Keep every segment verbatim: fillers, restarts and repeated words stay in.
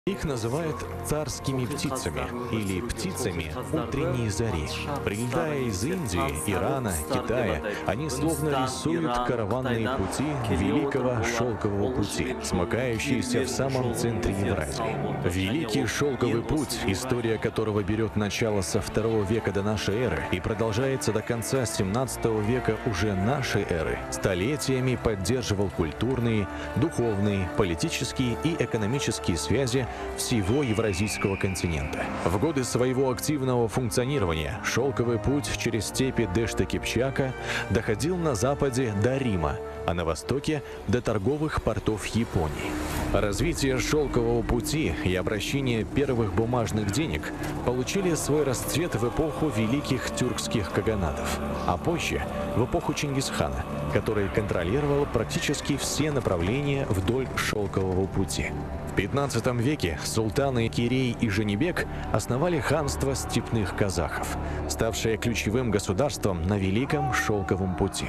Их называют царскими птицами или птицами утренней зари. Прилетая из Индии, Ирана, Китая, они словно рисуют караванные пути Великого Шелкового пути, смыкающиеся в самом центре Евразии. Великий Шелковый путь, история которого берет начало со второго века до нашей эры и продолжается до конца семнадцатого века уже нашей эры, столетиями поддерживал культурные, духовные, политические и экономические связи всего Евразийского континента. В годы своего активного функционирования Шелковый путь через степи Дэшта-Кипчака доходил на западе до Рима, а на востоке до торговых портов Японии. Развитие Шелкового пути и обращение первых бумажных денег получили свой расцвет в эпоху великих тюркских каганатов, а позже в эпоху Чингисхана, который контролировал практически все направления вдоль Шелкового пути. В пятнадцатом веке султаны Кирей и Женибек основали ханство степных казахов, ставшее ключевым государством на Великом Шелковом пути.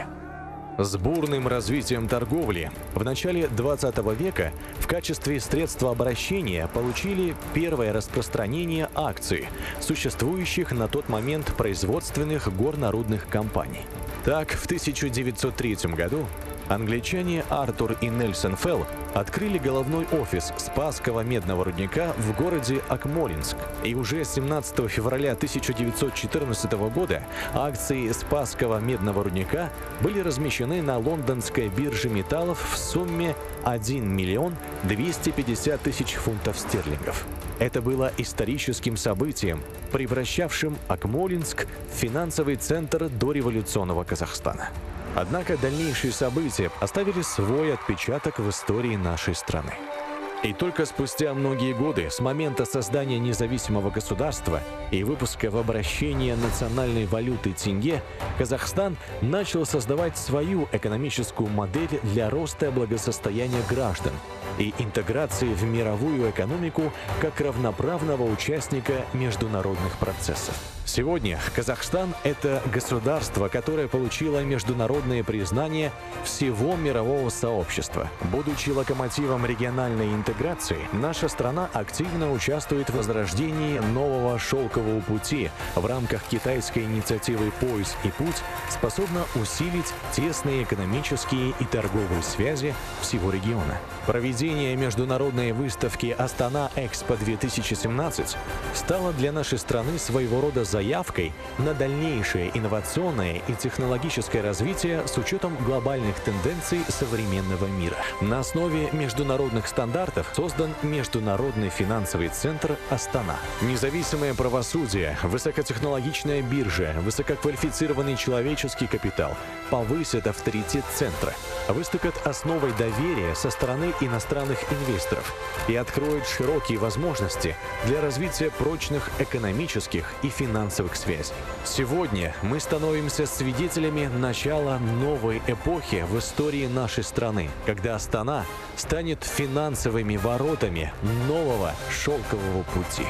С бурным развитием торговли в начале двадцатого века в качестве средства обращения получили первое распространение акций, существующих на тот момент производственных горнорудных компаний. Так, в тысяча девятьсот третьем году англичане Артур и Нельсон Фелл открыли головной офис Спасского медного рудника в городе Акмолинск. И уже семнадцатого февраля тысяча девятьсот четырнадцатого года акции Спасского медного рудника были размещены на лондонской бирже металлов в сумме один миллион двести пятьдесят тысяч фунтов стерлингов. Это было историческим событием, превращавшим Акмолинск в финансовый центр дореволюционного Казахстана. Однако дальнейшие события оставили свой отпечаток в истории нашей страны. И только спустя многие годы с момента создания независимого государства и выпуска в обращение национальной валюты тенге Казахстан начал создавать свою экономическую модель для роста благосостояния граждан и интеграции в мировую экономику как равноправного участника международных процессов. Сегодня Казахстан – это государство, которое получило международное признание всего мирового сообщества. Будучи локомотивом региональной интеграции, наша страна активно участвует в возрождении нового шелкового пути в рамках китайской инициативы «Пояс и путь», способна усилить тесные экономические и торговые связи всего региона. Проведение международной выставки «Астана-Экспо-две тысячи семнадцать» стало для нашей страны своего рода заявкой на дальнейшее инновационное и технологическое развитие с учетом глобальных тенденций современного мира. На основе международных стандартов создан Международный финансовый центр «Астана». Независимое правосудие, высокотехнологичная биржа, высококвалифицированный человеческий капитал повысят авторитет центра, выступят основой доверия со стороны иностранных инвесторов и откроют широкие возможности для развития прочных экономических и финансовых связей. Сегодня мы становимся свидетелями начала новой эпохи в истории нашей страны, когда Астана станет финансовыми воротами нового шелкового пути.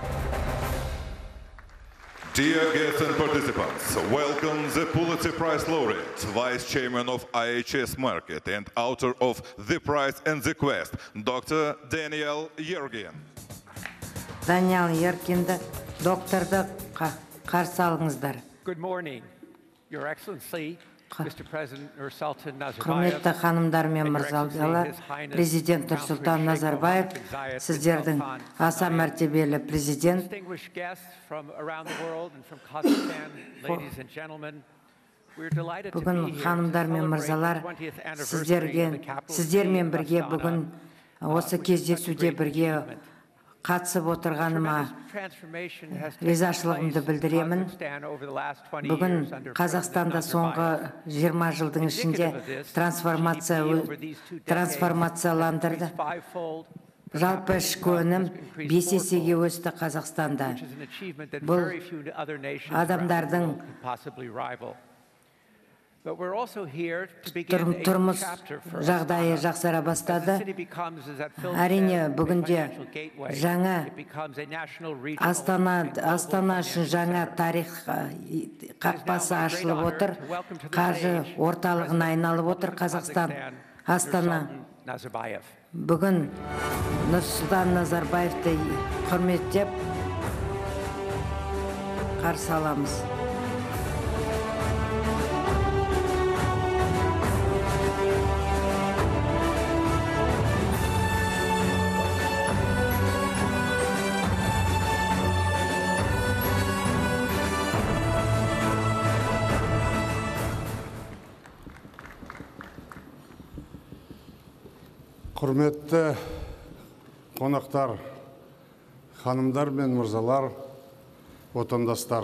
Dear guests and participants, welcome the Pulitzer Prize laureate, Vice Chairman of I H S Markit and author of The Prize and the Quest, Doctor Daniel Yergin. Daniel Yergin'ді докторды қарсы алыңыздар. Good morning, Your Excellency, Mister President Nursultan Nazarbayev. Құрметті ханымдар мен мырзалар, президент Нұрсұлтан Назарбаев, сіздердің аса мәртебелі президент, Distinguished guests from around the world and from Kazakhstan, ladies and gentlemen, we're delighted to бүгін be here ханымдар to мен celebrate мырзалар, the twentieth anniversary of сіздерге, the capital сіздермен city of бірге Astana, бүгін осы кездесуде бірге қатысып отырғаныма ризашылығымды білдіремін. Бүгін Қазақстанда соңғы жиырма жылдың ішінде трансформация трансформацияландырды. Жалпы ішкі өнім бес есеге өсті Қазақстанда. Бұл адамдардың тұрмыс жағдайы жақсара бастады. Әрине, бүгінде жаңа Астана үшін жаңа тарих қақпасы ашылып отыр. Қаржы орталығына айналып отыр Қазақстан. Астана. Nursultan Nazarbayev. Бүгін Нұрсұлтан Назарбаевты құрметтеп қарсы аламыз. Құрметті қонақтар, ханымдар мен мырзалар, отандастар.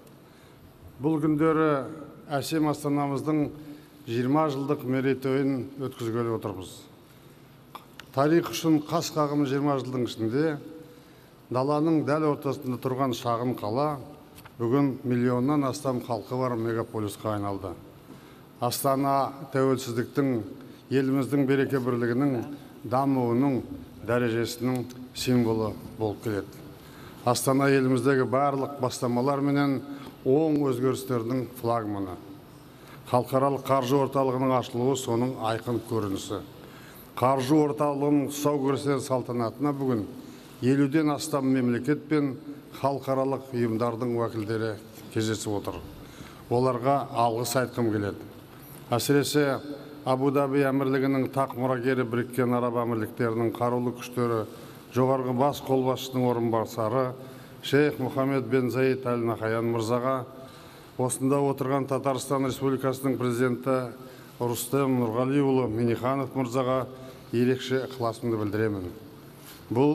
Бұл күндері әсем астанамыздың жиырма жылдық мерейтойын өткізгелі отырмыз. Тарих үшін қас қағым жиырма жылдың ішінде даланың дәл ортасында тұрған шағын қала бүгін миллионнан астам халқы бар мегаполисқа айналды. Астана тәуелсіздіктің, еліміздің береке бірлігінің, дамуының дәрежесінің символы болып келеді. Астана еліміздегі барлық бастамалар менен оң өзгерістердің флагманы. Халықаралық қаржы орталығының ашылуы соның айқын көрінісі. Қаржы орталығының тұсаукесер салтанатына бүгін елуден астам мемлекет пен халықаралық ұйымдардың уәкілдері кездесіп отыр. Оларға алғыс айтқым келеді. Әсіресе Абу-Даби әмірлігінің тақ мұрагері Біріккен Араб әмірліктерінің қарулы күштері жоғарғы бас қолбасшысының орынбасары Шейх Мұхаммед бен Заид Аль Нахаян мырзаға, осында отырған Татарстан Республикасының президенті Рустем Нұрғалиұлы Миниханов мырзаға ерекше ықыласымды білдіремін. Бұл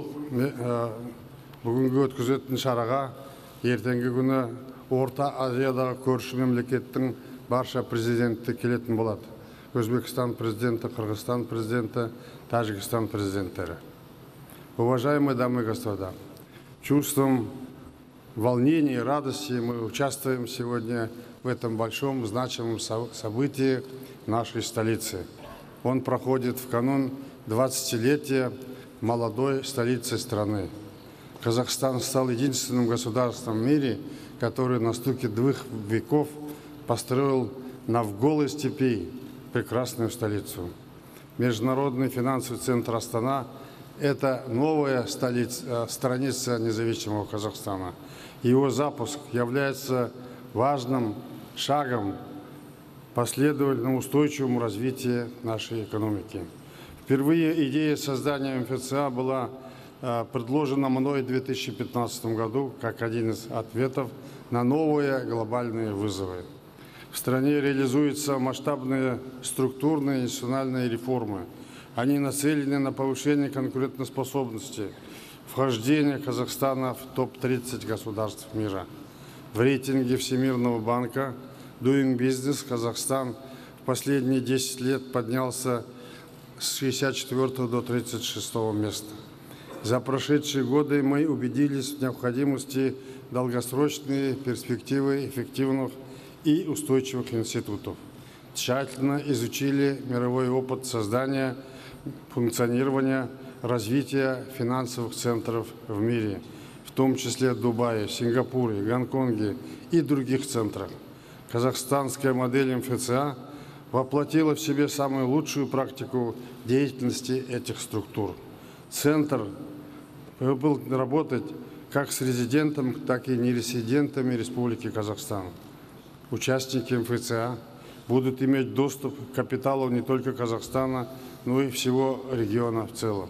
бүгінгі өткізетін шараға ертеңгі күні Орта Азиядағы көрші мемлекеттің барша президенті келетін болады. Өзбекстан президенті, Қырғызстан президенті, Тәжікстан президенттері. Уважаемые дамы и господа, чувством волнения и радости мы участвуем сегодня в этом большом значимом событии нашей столицы. Он проходит в канун двадцатилетия молодой столицы страны. Казахстан стал единственным государством в мире, который на стыке двух веков построил на голой степи прекрасную столицу. Международный финансовый центр Астана – это новая столица, страница независимого Казахстана. Его запуск является важным шагом последовательного устойчивому развитию нашей экономики. Впервые идея создания эм эф цэ а была предложена мной в две тысячи пятнадцатом году как один из ответов на новые глобальные вызовы. В стране реализуются масштабные структурные и институциональные реформы. Они нацелены на повышение конкурентоспособности, вхождение Казахстана в топ тридцать государств мира. В рейтинге Всемирного банка Doing Business Казахстан в последние десять лет поднялся с шестьдесят четвёртого до тридцать шестого места. За прошедшие годы мы убедились в необходимости долгосрочной перспективы эффективных и устойчивых институтов. Тщательно изучили мировой опыт создания, функционирования, развития финансовых центров в мире, в том числе в Дубае, Сингапуре, Гонконге и других центрах. Казахстанская модель эм эф цэ а воплотила в себе самую лучшую практику деятельности этих структур. Центр был работать как с резидентом, так и нерезидентами Республики Казахстан. Участники эм эф цэ а будут иметь доступ к капиталу не только Казахстана, но и всего региона в целом.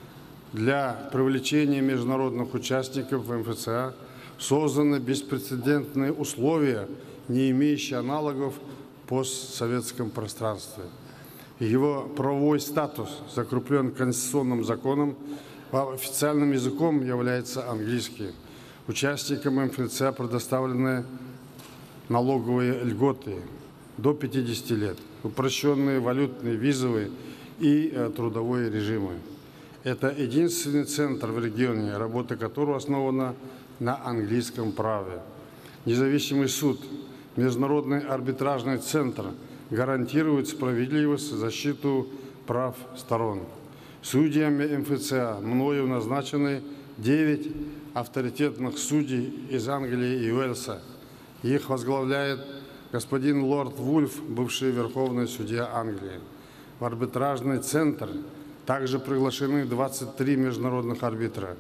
Для привлечения международных участников в эм эф цэ а созданы беспрецедентные условия, не имеющие аналогов в постсоветском пространстве. Его правовой статус закреплен конституционным законом, официальным языком является английский. Участникам эм эф цэ а предоставлены налоговые льготы до пятидесяти лет, упрощенные валютные, визовые и э, трудовые режимы. Это единственный центр в регионе, работа которого основана на английском праве. Независимый суд, Международный арбитражный центр гарантирует справедливость и защиту прав сторон. Судьями эм эф цэ а мною назначены девять авторитетных судей из Англии и Уэльса. Их возглавляет господин лорд Вульф, бывший верховный судья Англии. в арбитражный центр. Также приглашены двадцать три международных арбитра.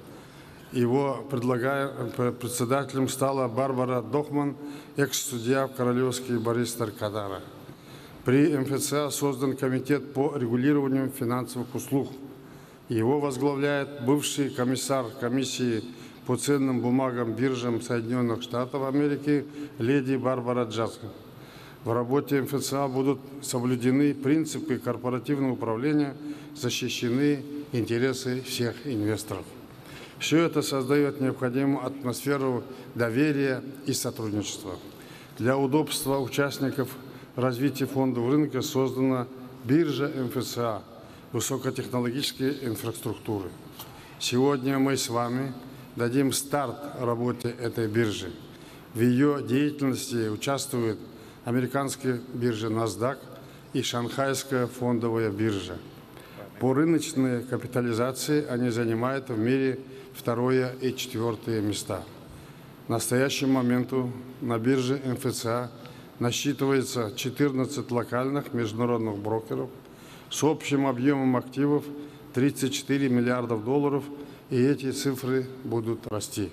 Его председателем стала Барбара Дохман, экс-судья в Королевский баристер Кадара. При эм эф цэ а создан комитет по регулированию финансовых услуг. Его возглавляет бывший комиссар комиссии по ценным бумагам биржам Соединенных Штатов Америки леди Барбара Джаскин. В работе эм эф цэ а будут соблюдены принципы корпоративного управления, защищены интересы всех инвесторов. Все это создает необходимую атмосферу доверия и сотрудничества. Для удобства участников развития фондового рынка создана биржа эм эф цэ а высокотехнологической инфраструктуры. Сегодня мы с вами дадим старт работе этой биржи. В ее деятельности участвуют американская биржа NASDAQ и шанхайская фондовая биржа. По рыночной капитализации они занимают в мире второе и четвертое места. В настоящий момент на бирже эм эф цэ а насчитывается четырнадцать локальных международных брокеров с общим объемом активов тридцать четыре миллиардов долларов, и эти цифры будут расти.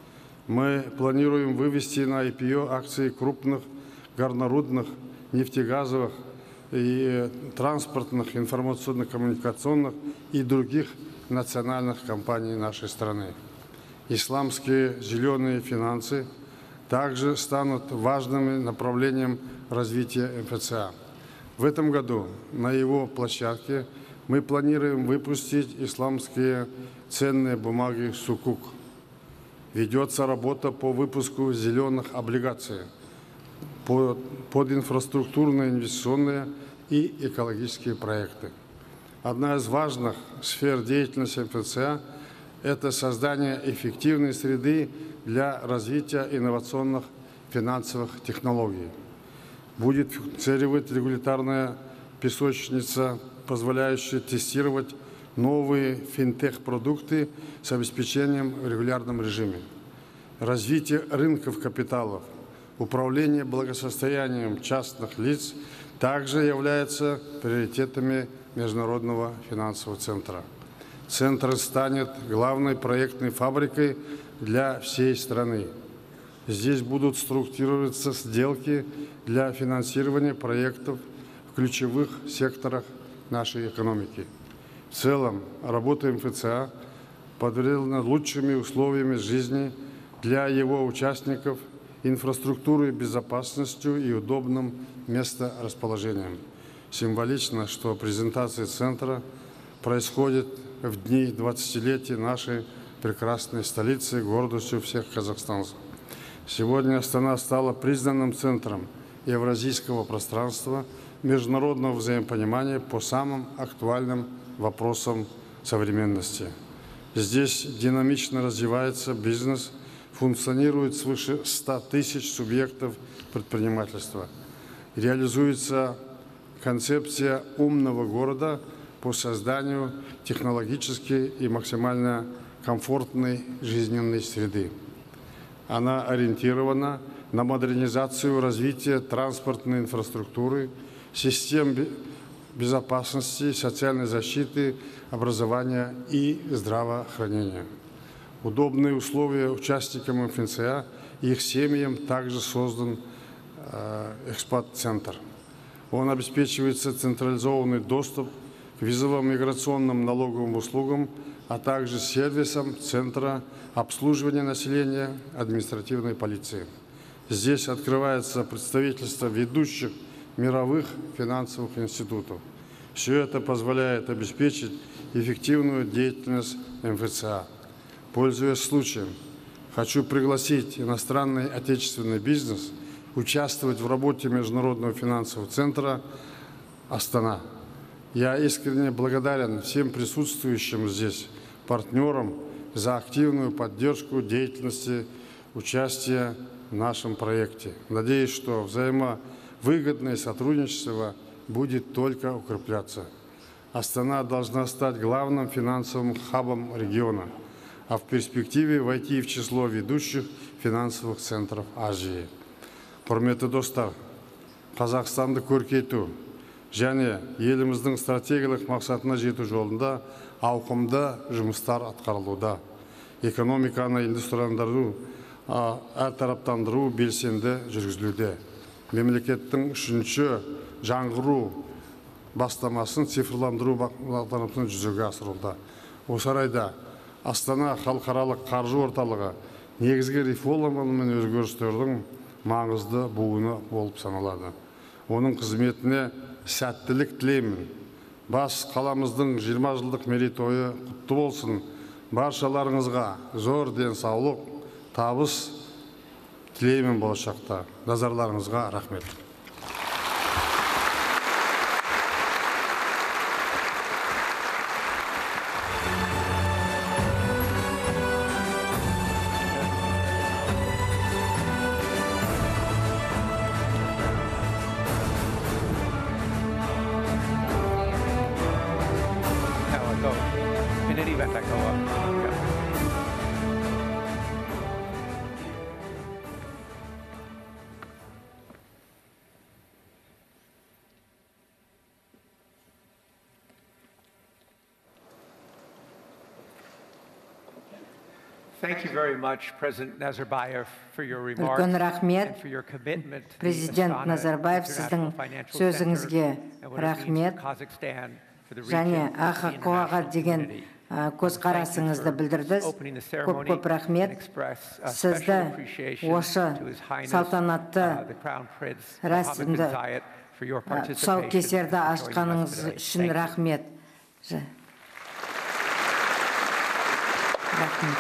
Мы планируем вывести на ай пи о акции крупных горнорудных, нефтегазовых и транспортных, информационно-коммуникационных и других национальных компаний нашей страны. Исламские зеленые финансы также станут важным направлением развития эм эф цэ а. В этом году на его площадке мы планируем выпустить исламские ценные бумаги «Сукук». Ведется работа по выпуску зеленых облигаций под, под инфраструктурные, инвестиционные и экологические проекты. Одна из важных сфер деятельности эм эф цэ а – это создание эффективной среды для развития инновационных финансовых технологий. Будет функционировать регуляторная песочница, позволяющая тестировать новые финтех-продукты с обеспечением в регулярном режиме. Развитие рынков капиталов, управление благосостоянием частных лиц также являются приоритетами Международного финансового центра. Центр станет главной проектной фабрикой для всей страны. Здесь будут структурироваться сделки для финансирования проектов в ключевых секторах нашей экономики. В целом, работа эм эф цэ а подвергнута лучшими условиями жизни для его участников, инфраструктурой, безопасностью и удобным месторасположением. Символично, что презентация центра происходит в дни двадцатилетия нашей прекрасной столицы, гордостью всех казахстанцев. Сегодня Астана стала признанным центром евразийского пространства, международного взаимопонимания по самым актуальным вопросам современности. Здесь динамично развивается бизнес, функционирует свыше ста тысяч субъектов предпринимательства. Реализуется концепция умного города по созданию технологически и максимально комфортной жизненной среды. Она ориентирована на модернизацию и развитие транспортной инфраструктуры, систем безопасности, социальной защиты, образования и здравоохранения. Удобные условия участникам эм эф цэ а и их семьям также создан э, экспат-центр. Он обеспечивается централизованный доступ к визовым миграционным налоговым услугам, а также сервисам Центра обслуживания населения административной полиции. Здесь открывается представительство ведущих мировых финансовых институтов. Все это позволяет обеспечить эффективную деятельность эм эф цэ а. Пользуясь случаем, хочу пригласить иностранный отечественный бизнес участвовать в работе Международного финансового центра «Астана». Я искренне благодарен всем присутствующим здесь партнерам за активную поддержку деятельности участия в нашем проекте. Надеюсь, что взаимовыгодное сотрудничество будет только укрепляться. Астана должна стать главным финансовым хабом региона, а в перспективе войти в число ведущих финансовых центров Азии. Құрметті достар, Қазақстанды көркейту, және еліміздің стратегиялық мақсатына жету жолында ауқымды жұмыстар атқарылуда. Экономиканы индустрияландыру, әртараптандыру белсенді жүргізілуде. Мемлекеттің үшінші жаңғыру бастамасын цифрландыру бағдарламасын жүзеге асырылды. Осы орайда Астана халықаралық қаржы орталығы негізгі реформа мен өзгерістердің маңызды буыны болып саналады. Оның қызметіне сәттілік тілеймін. Бас қаламыздың жиырма жылдық мерейтойы құтты болсын. Баршаларыңызға зор денсаулық, табыс тілеймін болашақта. Назарларыңызға рахмет. In any event, I go up. Yeah. Thank you very much, President Nazarbayev, for your remarks Үлкен рахмет. and for your commitment to the Президент Astana Назарбаев, International сіздің Financial сөзіңізге Center and what it means рахмет. for Kazakhstan, for the Және region, А Х for the Қ О-ға international деген community. көзқарасыңызды білдірдіз. Opening the Көп ceremony көп рахмет. and express a Сізді special appreciation осы to His Highness, салтанатты uh, the Crown Prince Mohammed bin рәсімді Zayed, for your participation тұсаукесерді and joining us ашқаныңыз today. үшін Thank you. рахмет. Ж- Рахмет.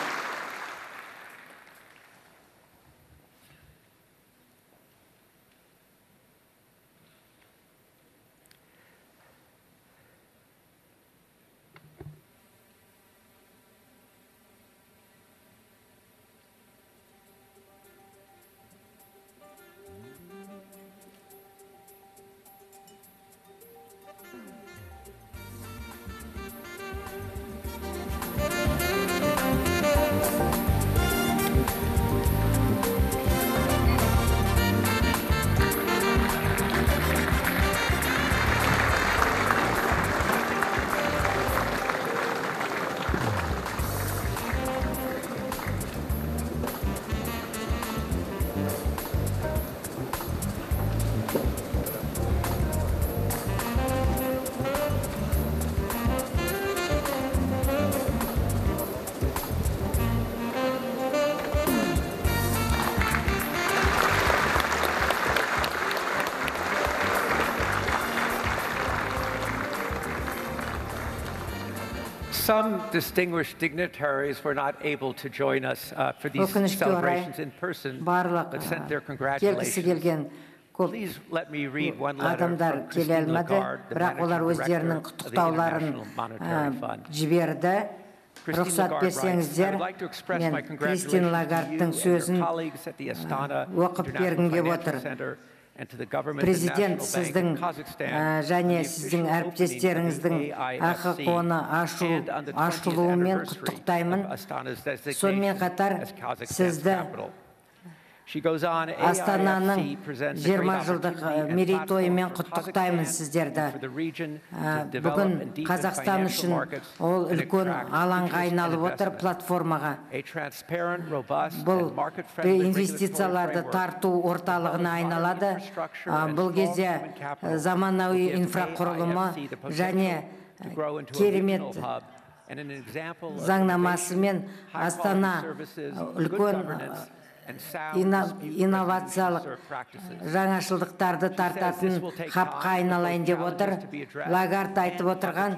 Some distinguished dignitaries were not able to join us uh, for these Өкінішке орай celebrations in person, барлық but sent their келгісі congratulations. келген көп Please let me read one letter адамдар from келе Christine алмады, Lagarde, the бірақ олар managing өздерінің director of the құттықтауларын International Monetary Fund. жіберді. Christine Рұқсат Lagarde writes, I берсеңіздер, would like to express мен my Кристин congratulations to you Лагардтың and сөзін your colleagues at the Astana оқып International бергім келіп Financial отыр. Center and to the government and Президент National Bank сіздің of Kazakhstan ә, for және the сіздің official әріптестеріңіздің opening of the А Х Қ О-ны ашу, and on the twentieth ашылуымен anniversary құттықтаймын. of Astana's designation Сонымен қатар as Kazakhstan's сізді capital. She goes on, Астананың A I F C presents a great жиырма жылдық opportunity and мерейтойымен platform for құттықтаймын Kazakhstan сіздерді. and for the region Ә, to develop Бүгін and deepen Қазақстан financial үшін markets ол and үлкен attract алаңға interest and айналып отыр investment. платформаға. A transparent, robust, Бұл and market-friendly инвестицияларды regulatory тарту орталығына айналады. infrastructure Бұл and кезде strong human capital заманауи will give инфрақұрылымы A I F C the potential және to grow into a керемет regional hub and an example of заңнамасымен innovation, Астана high-quality services, good үлкен governance, and sound ина- dispute инновациялық resolution practices. жаңашылдықтарды тартатын хабқа айналайын деп отыр. Лагард айтып отырған,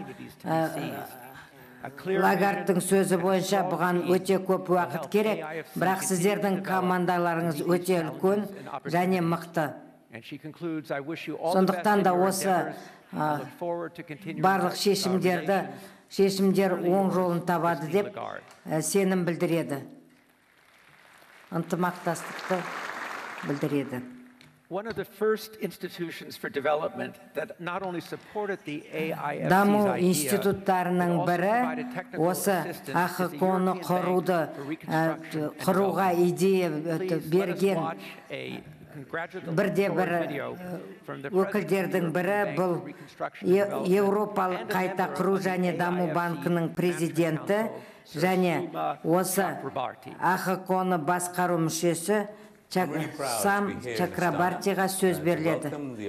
Лагардтың сөзі бойынша бұған өте көп уақыт керек, бірақ сіздердің командаларыңыз өте үлкен және мықты. Сондықтан да осы барлық шешімдерді шешімдер оң жолын табады деп сенім білдіреді. Ынтымақтастықты білдіреді. One of the first institutions for development that not only supported the A I F C's Даму idea, институттарының but also бірі provided technical осы assistance А is Х the Қ О-ны European құруды Bank for Reconstruction and құруға Development. идея Please let us берген watch a бірде бір өкілдердің бірі бұл Еуропалық қайта құру және даму банкінің президенті және осы А Х Қ-ны басқару мүшесі Сам Чакрабартиға сөз беріледі.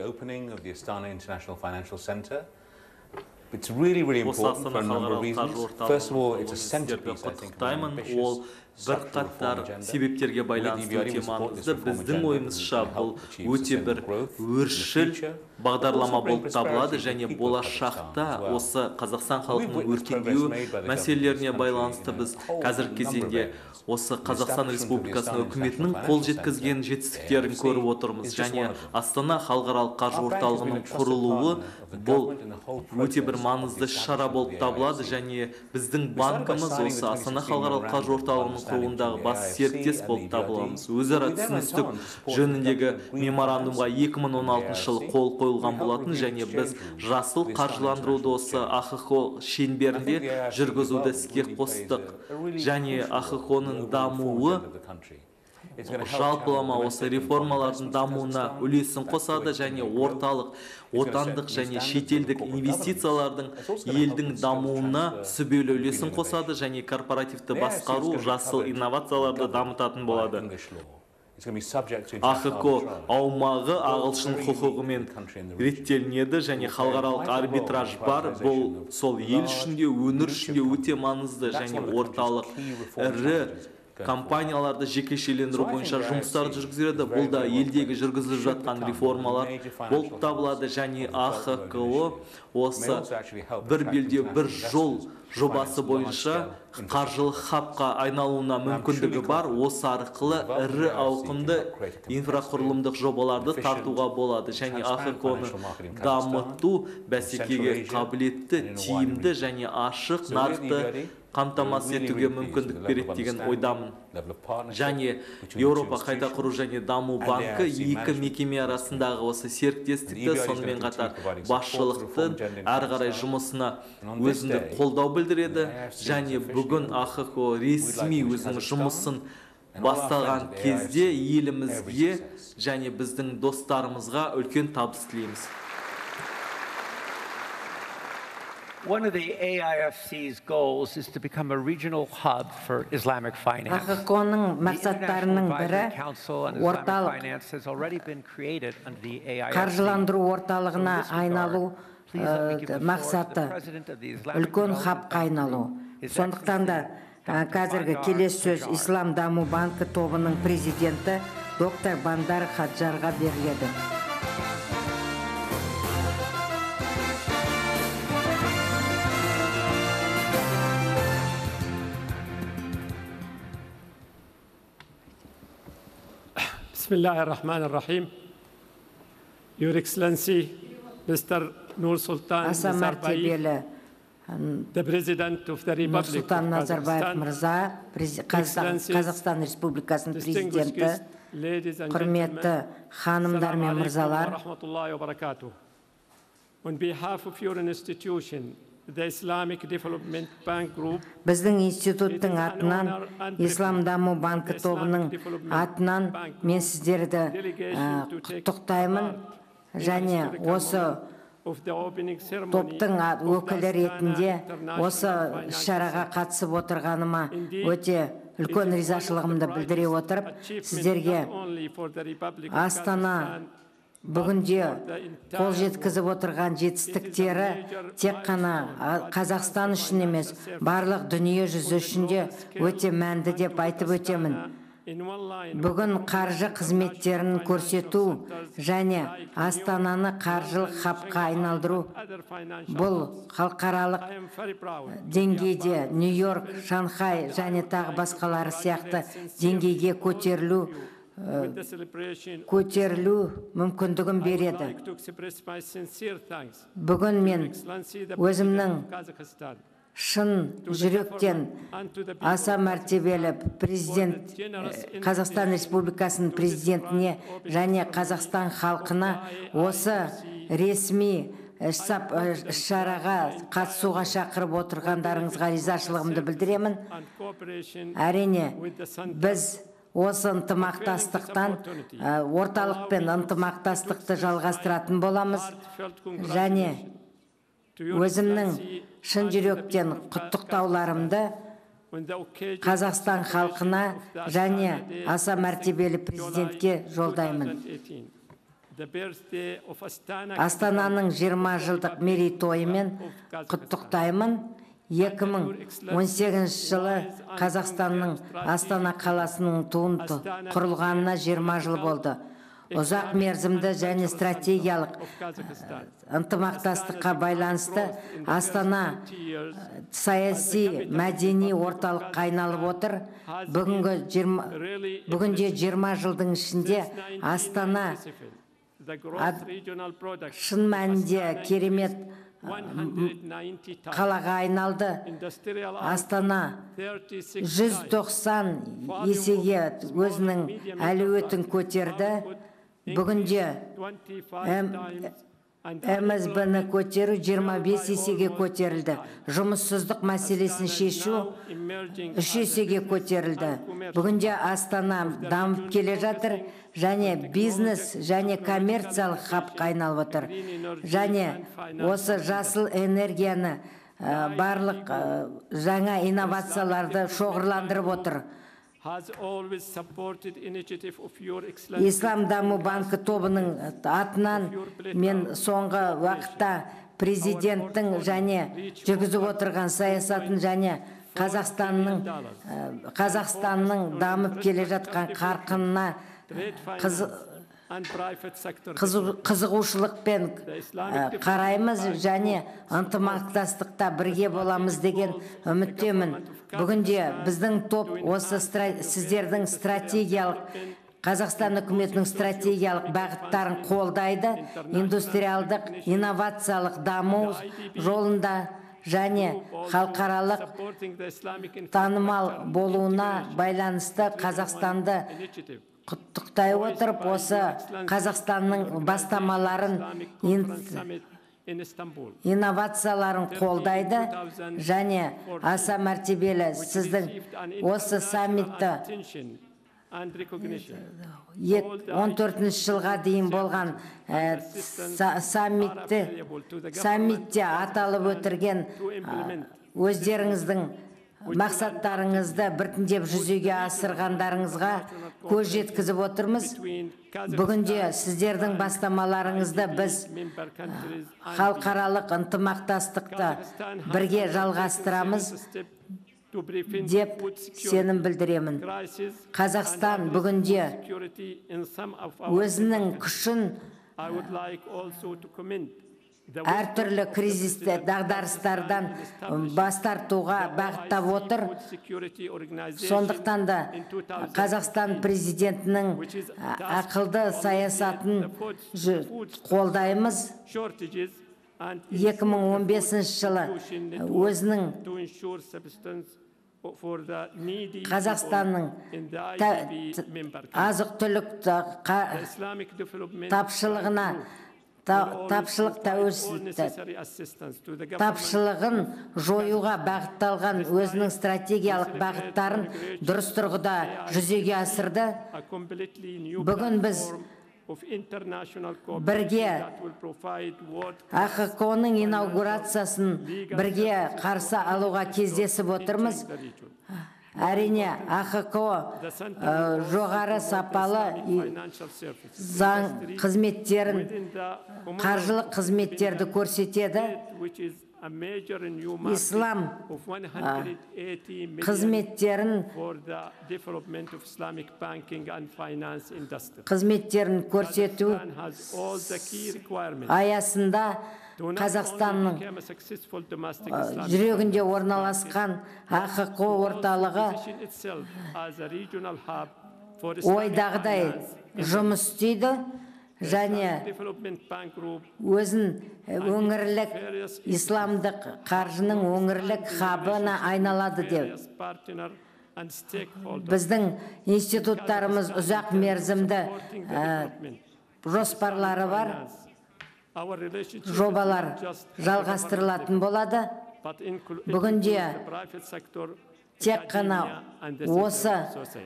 It's really, really important for a number of reasons. First of all, it's a centerpiece, I think, of ambitious бірқатар себептерге байланысты өте маңызды. Біздің ойымызша бұл өте бір өршіл бағдарлама болып табылады және болашақта осы Қазақстан халқының өркендеуі мәселелеріне байланысты біз қазіргі кезеңде осы Қазақстан Республикасының үкіметінің қол жеткізген жетістіктерін көріп отырмыз және Астана халықаралық қаржы орталығының құрылуы бұл өте бір маңызды шара болып табылады және біздің банкіміз осы Астана халықаралық қаржы орталығының құрылуындағы бас серіктес болып табыламыз. Өзара түсіністік жөніндегі меморандумға екі мың он алтыншы жылы қол қойылған болатын және біз жасыл қаржыландыруды осы А Х Қ шеңберінде жүргізуді іске қостық және А Х Қ-ның дамуы жалпылама осы реформалардың дамуына үлесін қосады және орталық, отандық және шетелдік инвестициялардың елдің дамуына сүбелі үлесін қосады және корпоративті басқару, жасыл инновацияларды дамытатын болады. А Х Қ аумағы ағылшын құқығымен реттелінеді және халықаралық арбитраж бар. Бұл сол ел үшінде, өңір үшінде өте маңызды және орталық ірі компанияларды жекешелендіру бойынша жұмыстар жүргізеді. Бұл да елдегі жүргізіліп жатқан реформалар болып табылады және А Х Қ осы бір белдеу бір жол жобасы бойынша қаржылық хабқа айналуына мүмкіндігі бар. Осы арқылы ірі ауқымды инфрақұрылымдық жобаларды тартуға болады және А Х Қ-ны дамыту бәсекеге қабілетті, тиімді және ашық нарықты қамтамасыз етуге мүмкіндік береді деген ойдамын. Және Еуропа қайта құру және даму банкі екі мекеме арасындағы осы серіктестікті сонымен қатар басшылықтың әрі қарай жұмысына өзіндік қолдау білдіреді және бүгін А Х Қ ресми өзінің жұмысын басталған кезде елімізге және біздің достарымызға үлкен табыс тілейміз. One of the A I F C's goals is to become a regional hub for Islamic finance. А Х Қ-ның мақсаттарының бірі орталық қаржыландыру орталығына айналу мақсаты, үлкен хабқа айналу. Сондықтан да қазіргі келесі сөз Ислам даму банкі тобының президенті доктор Бандар Хаджарға беріледі. Bismillahirrahmanirrahim. Your Excellency, Mister Nur Sultan Nazarbayev, the President of the Republic of Kazakhstan, Қазақстан Республикасының президенті, құрметті ханымдар мен мырзалар, on behalf of your institution, the Islamic Development Bank Group, біздің институттың атынан, Ислам даму банкі тобының атынан мен сіздерді құттықтаймын және осы топтың өкілі ретінде осы шараға қатысып отырғаныма өте үлкен ризашылығымды білдіре отырып, сіздерге Астана бүгінде қол жеткізіп отырған жетістіктері тек қана Қазақстан үшін емес, барлық дүние жүзі үшін де өте мәнді деп айтып өтемін. Бүгін қаржы қызметтерін көрсету және Астананы қаржылық хабқа айналдыру бұл халықаралық деңгейде Нью-Йорк, Шанхай және тағы басқалары сияқты деңгейге көтерілу көтерілу мүмкіндігін береді. Бүгін мен өзімнің шын жүректен аса мәртебелі президент, Қазақстан Республикасының президентіне және Қазақстан халқына осы ресми шараға қатысуға шақырып отырғандарыңызға ризашылығымды білдіремін. Әрине, біз осы ынтымақтастықтан орталықпен ынтымақтастықты жалғастыратын боламыз және өзімнің шын жүректен құттықтауларымды Қазақстан халқына және аса мәртебелі президентке жолдаймын. Астананың жиырма жылдық мерейтойымен құттықтаймын. екі мың он сегізінші жылы Қазақстанның Астана қаласының туынды құрылғанына жиырма жыл болды. Ұзақ мерзімді және стратегиялық ынтымақтастыққа байланысты Астана саяси мәдени орталыққа айналып отыр. Бүгінде жиырма жылдың ішінде Астана шын мәнінде керемет қалаға айналды. Астана жүз тоқсан есеге өзінің әлеуетін көтерді. Бүгінде эм эс бэ-ні көтеру жиырма бес есеге көтерілді. Жұмыссыздық мәселесін шешу үш есеге көтерілді. Бүгінде Астана дамып келе жатыр және бизнес және коммерциялық хабқа айналып отыр. Және осы жасыл энергияны барлық жаңа инновацияларды шоғырландырып отыр. Ислам даму банкі тобының атынан мен соңғы уақытта президенттің және жүргізіп отырған саясатын және Қазақстанның Қазақстанның дамып келе жатқан қарқынына қызығушылықпен қараймыз және ынтымақтастықта бірге боламыз деген үміттемін. Бүгінде біздің топ осы сіздердің стратегиялық Қазақстан үкіметінің стратегиялық бағыттарын қолдайды, индустриалдық, инновациялық даму жолында және халықаралық танымал болуына байланысты Қазақстанды құттықтай отырып, осы Қазақстанның бастамаларын, инновацияларын қолдайды және аса мәртебелі сіздің осы саммитті он төртінші жылға дейін болған саммитте аталып өтірген өздеріңіздің мақсаттарыңызды біртіндеп жүзеге асырғандарыңызға көз жеткізіп отырмыз. Бүгінде сіздердің бастамаларыңызды біз халықаралық ынтымақтастықты бірге жалғастырамыз деп сенім білдіремін. Қазақстан бүгінде өзінің күшін әртүрлі кризисте дағдарыстардан бас тартуға бағыттап отыр. Сондықтан да Қазақстан президентінің ақылды саясатын қолдаймыз. екі мың он бесінші жылы өзінің Қазақстанның азық-түлік тапшылығына тапшылық тапшылығын жоюға бағытталған өзінің стратегиялық бағыттарын дұрыс тұрғыда жүзеге асырды. Бүгін біз бірге а ха қа-ның инаугурациясын бірге қарсы алуға кездесіп отырмыз. Әрине, а ха қа жоғары сапалы заң қызметтерін, қаржылық қызметтерді көрсетеді. Ислам қызметтерін қызметтерін көрсету аясында Қазақстанның жүрегінде орналасқан а ха қа орталығы ойдағыдай жұмыс істейді және өзін өңірлік исламдық қаржының өңірлік хабына айналады деп. Біздің институттарымыз ұзақ мерзімді жоспарлары бар, жобалар жалғастырылатын болады. Бүгінде тек қана осы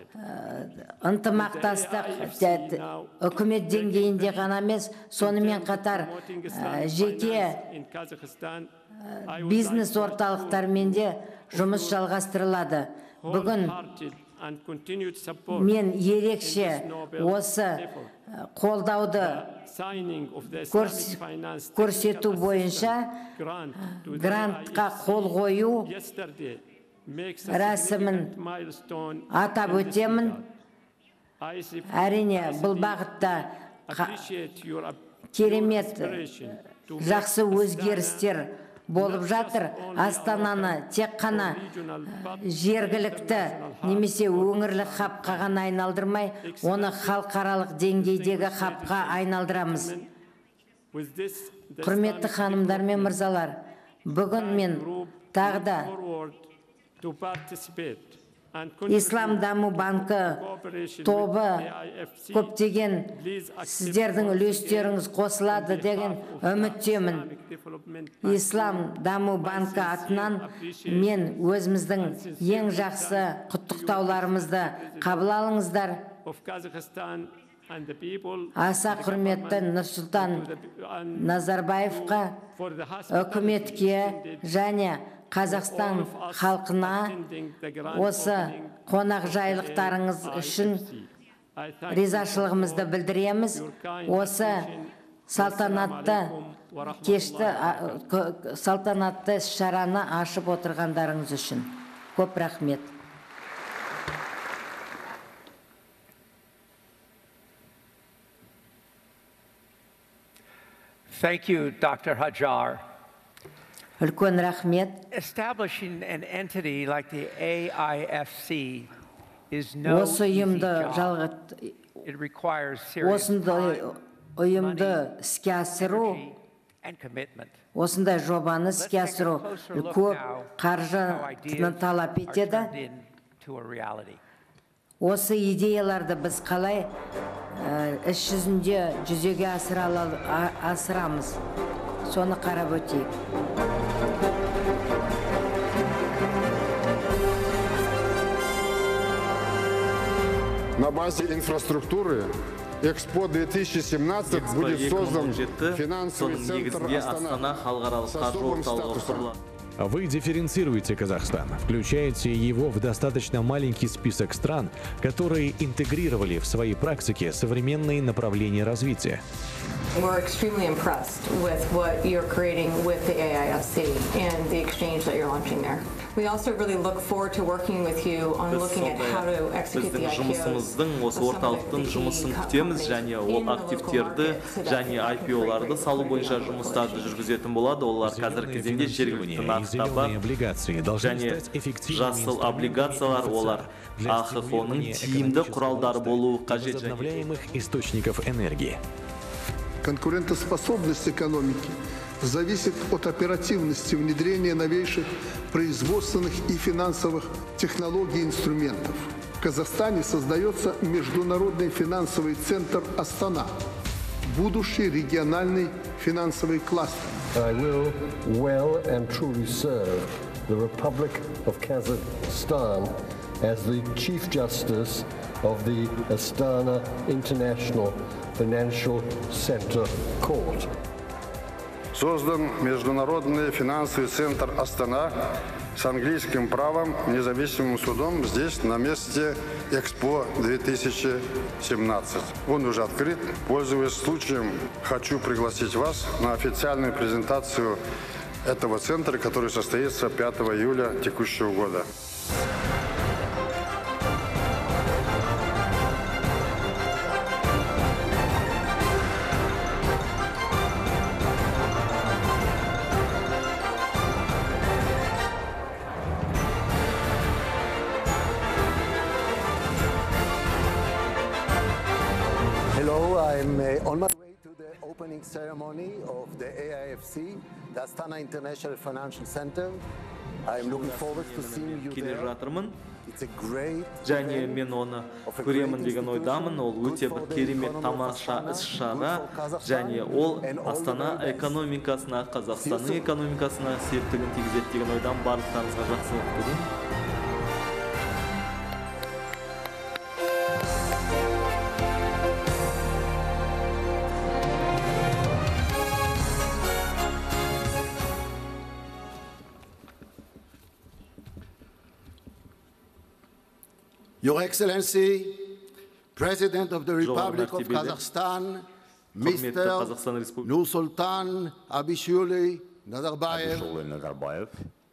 ынтымақтастық үкімет деңгейінде ғана емес, сонымен қатар жеке бизнес орталықтармен де жұмыс жалғастырылады. Бүгін мен ерекше осы қолдауды көрсету бойынша грантқа қол қою рәсімін атап өтемін. Әрине, бұл бағытта керемет жақсы өзгерістер болып жатыр. Астананы тек қана жергілікті немесе өңірлік хабқа ғана айналдырмай, оны халықаралық деңгейдегі хабқа айналдырамыз. Құрметті ханымдар мен мырзалар, бүгін мен тағы да Ислам даму банкі тобы көптеген сіздердің үлестеріңіз қосылады деген үміттемін. Ислам даму банкі атынан мен өзіміздің ең жақсы құттықтауларымызды қабыл алыңыздар. Аса құрметті Нұрсұлтан Назарбаевқа, үкіметке және Қазақстан халқына осы қонақжайлықтарыңыз үшін ризашылығымызды білдіреміз. Осы салтанатты кешті, салтанатты іс-шараны ашып отырғандарыңыз үшін көп рахмет. Thank you, Doctor Hajar. Үлкен рахмет. Establishing an entity like the A I F C is no easy job. It requires serious time, ұйымды іске асыру, and commitment. осындай жобаны іске асыру көп қаржыны талап етеді. Осы идеяларды біз қалай іс жүзінде жүзеге асырамыз. Соны қарап өтейік. На базе инфраструктуры Экспо две тысячи семнадцать будет создан финансовый центр Астана с особым статусом. Вы дифференцируете Казахстан, включаете его в достаточно маленький список стран, которые интегрировали в своей практике современные направления развития. We're extremely impressed with what you're creating with the A I F C and the exchange that you're launching there. We also really look forward to working with you on looking at how to execute the I P Os. Жұмысымыздың осы орталықтың жұмысын күтеміз және ол активтерді және I P О-ларды салу бойынша жұмыстарды жүргізетін болады. Олар қазіргі кезеңде жергілікті нарықта бар және жасыл облигациялар, олар А Х Х О-ның тиімді құралдары болуы қажет. Возобновляемых источников энергии. Конкурентоспособность экономики зависит от оперативности внедрения новейших производственных и финансовых технологий и инструментов. В Казахстане создается Международный финансовый центр Астана, будущий региональный финансовый кластер. I will well and truly serve the Republic of Kazakhstan as the Chief Justice of the Astana International Financial Center Court. Создан Международный финансовый центр Астана с английским правом, независимым судом здесь, на месте Экспо две тысячи семнадцать. Он уже открыт. Пользуясь случаем, хочу пригласить вас на официальную презентацию этого центра, который состоится пятого июля текущего года. Hello, I'm uh, on my way to the opening ceremony of the A I F C, the Astana International Financial Center. I'm looking forward to seeing you there. It's a great және мен оны көремін деген ойдамын. Ол өте бір керемет тамаша іс-шара және ол Астана экономикасына, Қазақстанның экономикасына септігін тигізеді деген ойдан барлықтарыңызға жақсылық тілеймін. Your Excellency, President of the Republic of Kazakhstan, Mister Nursultan Abishuli Nazarbayev.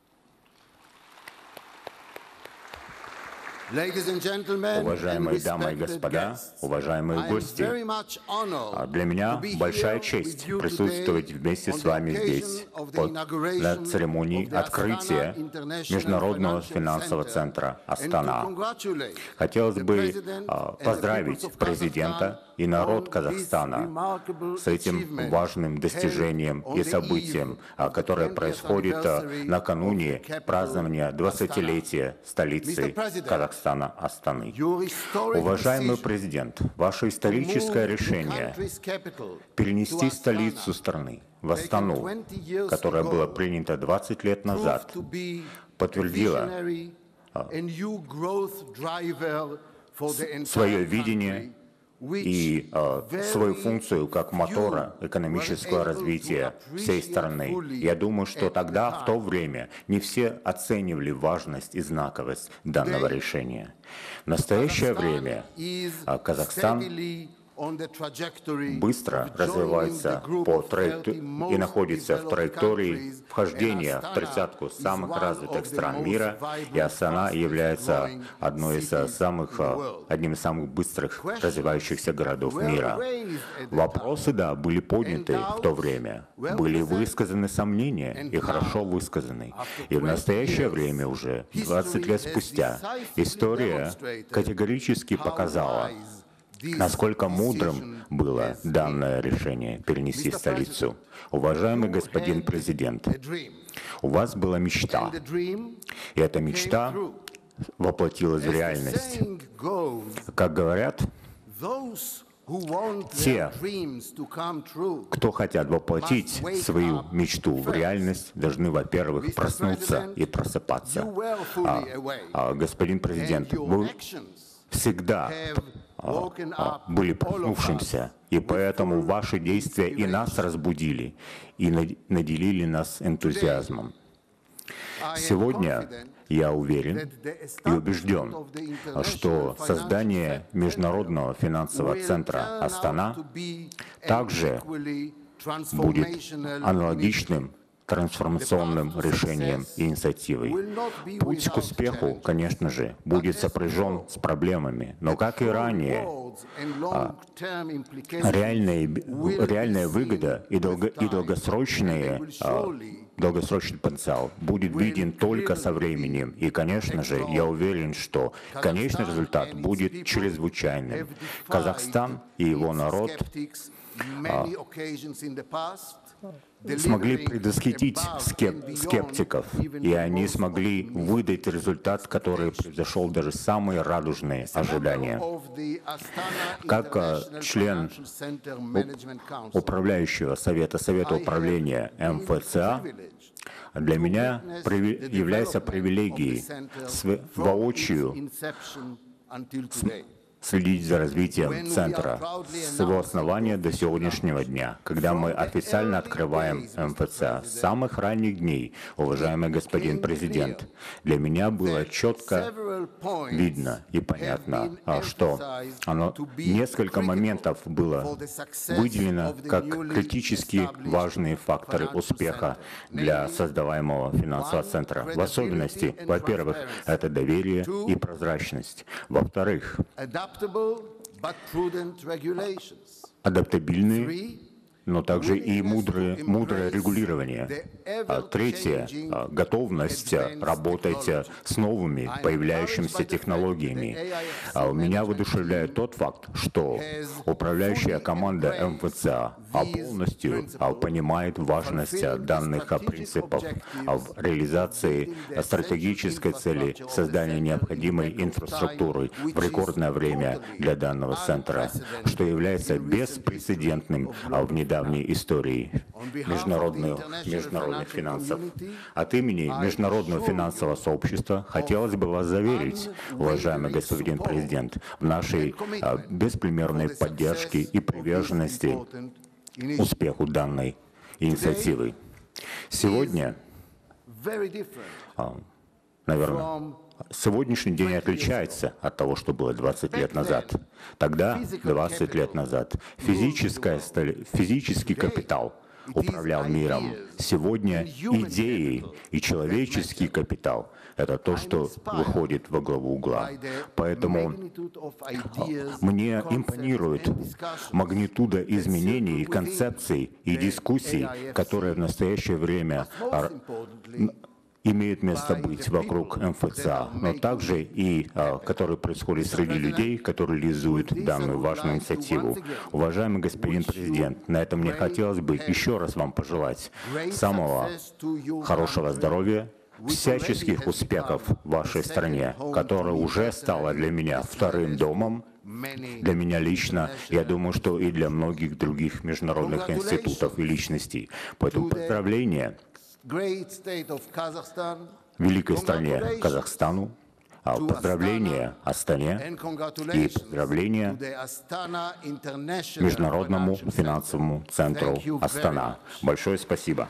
Уважаемые дамы и господа, уважаемые гости, для меня большая честь присутствовать вместе с вами здесь на церемонии открытия Международного финансового центра Астана. Хотелось бы поздравить президента и народ Казахстана с этим важным достижением и событием, которое происходит накануне празднования двадцатилетия столицы Казахстана. Астаны. Уважаемый президент, ваше историческое решение перенести столицу страны в Астану, которое было принято двадцать лет назад, подтвердило свое видение и э, свою функцию как мотора экономического развития всей страны. Я думаю, что тогда, в то время, не все оценивали важность и знаковость данного решения. В настоящее время э, Казахстан быстро развивается по траектории и находится в траектории вхождения в тридцатку самых развитых стран мира, и Астана является одной из самых, одним из самых быстрых развивающихся городов мира. Вопросы, да, были подняты в то время, были высказаны сомнения, и хорошо высказаны. И в настоящее время, уже двадцать лет спустя, история категорически показала, насколько мудрым было данное решение перенести столицу. Уважаемый господин президент, у вас была мечта, и эта мечта воплотилась в реальность. Как говорят, те, кто хотят воплотить свою мечту в реальность, должны, во-первых, проснуться и просыпаться. А, а, господин президент, вы всегда были проснувшимся, и поэтому ваши действия и нас разбудили, и наделили нас энтузиазмом. Сегодня я уверен и убежден, что создание Международного финансового центра Астана также будет аналогичным трансформационным решением и инициативой. Путь к успеху, конечно же, будет сопряжен с проблемами, но, как и ранее, реальная, реальная выгода и, долго, и долгосрочные, долгосрочный потенциал будет виден только со временем. И, конечно же, я уверен, что конечный результат будет чрезвычайным. Казахстан и его народ смогли предвосхитить скеп скептиков, и они смогли выдать результат, который превзошел даже самые радужные ожидания. Как член управляющего совета, совета управления эм эф цэ а, для меня является привилегией воочию следить за развитием центра с его основания до сегодняшнего дня, когда мы официально открываем эм эф цэ а. С самых ранних дней, уважаемый господин президент, для меня было четко видно и понятно, что оно, несколько моментов было выделено как критически важные факторы успеха для создаваемого финансового центра. В особенности, во-первых, это доверие и прозрачность. Во-вторых, адаптабельные, но также и мудрое, мудрое регулирование. А третье — готовность работать с новыми появляющимися технологиями. А меня воодушевляет тот факт, что управляющая команда эм эф цэ а полностью понимает важность данных принципов в реализации стратегической цели создания необходимой инфраструктуры в рекордное время для данного центра, что является беспрецедентным в недавней истории международных, международных финансов. От имени международного финансового сообщества хотелось бы вас заверить, уважаемый господин президент, в нашей а, беспримерной поддержке и приверженности успеху данной инициативы. Сегодня, а, наверное, сегодняшний день отличается от того, что было двадцать лет назад. Тогда, двадцать лет назад, физическая, физический капитал управлял миром. Сегодня идеи и человеческий капитал — это то, что выходит во главу угла. Поэтому мне импонирует магнитуда изменений, и концепций и дискуссий, которые в настоящее время имеет место быть вокруг эм эф цэ а, но также и а, который происходит среди людей, которые реализуют данную важную инициативу. Уважаемый господин президент, на этом мне хотелось бы еще раз вам пожелать самого хорошего здоровья, всяческих успехов в вашей стране, которая уже стала для меня вторым домом, для меня лично, я думаю, что и для многих других международных институтов и личностей. Поэтому поздравления великой стране Казахстану, поздравления Астане и поздравления Международному финансовому центру Астана. Большое спасибо.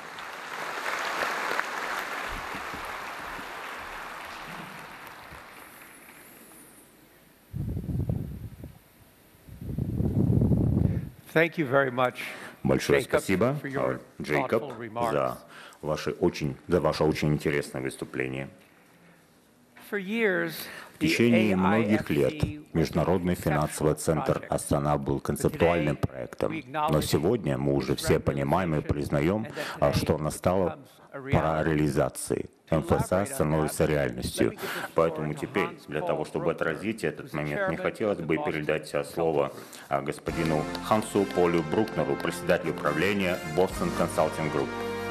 Thank you very much, Большое Jacob, спасибо, for your Джейкоб, thoughtful remarks. за ваше очень, за ваше очень интересное выступление. For years, В течение многих лет Международный финансовый центр Астана был концептуальным проектом, но сегодня мы уже все понимаем и признаем, что настала пора реализации. эм эф цэ а становится реальностью. Поэтому теперь, для того, чтобы отразить этот момент, мне хотелось бы передать слово господину Хансу Полю Брукнеру, председателю управления Boston Consulting Group.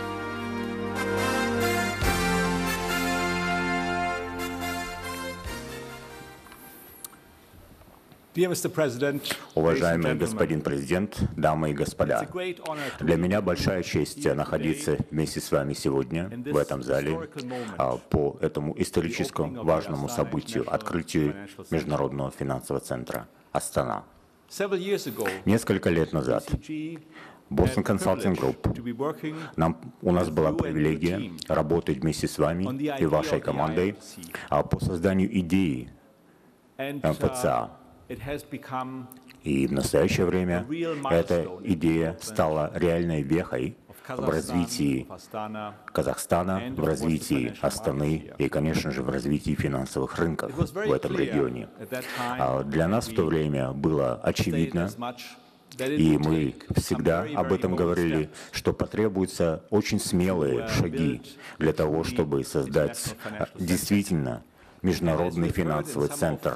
Уважаемый господин президент, дамы и господа, для меня большая честь находиться вместе с вами сегодня в этом зале по этому историческому важному событию, открытию Международного финансового центра Астана. Несколько лет назад Boston Consulting Group, нам, у нас была привилегия работать вместе с вами и вашей командой по созданию идеи эм эф цэ а. И в настоящее время эта идея стала реальной вехой в развитии Казахстана, в развитии Астаны и, конечно же, в развитии финансовых рынков в этом регионе. Для нас в то время было очевидно, и мы всегда об этом говорили, что потребуются очень смелые шаги для того, чтобы создать действительно международный финансовый центр.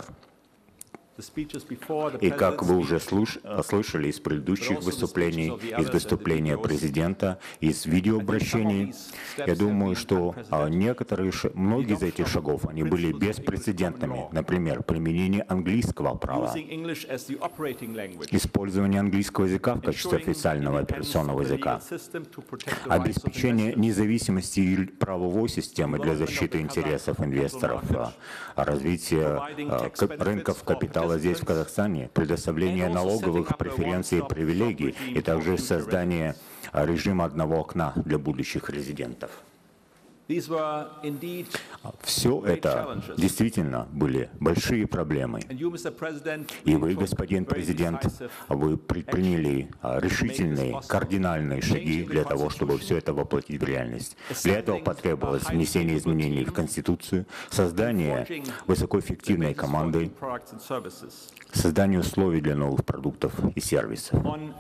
И как вы уже слышали из предыдущих выступлений, из выступления президента, из видеообращений, я думаю, что некоторые, многие из этих шагов, они были беспрецедентными. Например, применение английского права, использование английского языка в качестве официального операционного языка, обеспечение независимости правовой системы для защиты интересов инвесторов, развитие рынков капитала здесь, в Казахстане, предоставление налоговых преференций и привилегий, и также создание режима одного окна для будущих резидентов. Все это действительно были большие проблемы. И вы, господин президент, вы предприняли решительные, кардинальные шаги для того, чтобы все это воплотить в реальность. Для этого потребовалось внесение изменений в Конституцию, создание высокоэффективной команды, создание условий для новых продуктов и сервисов.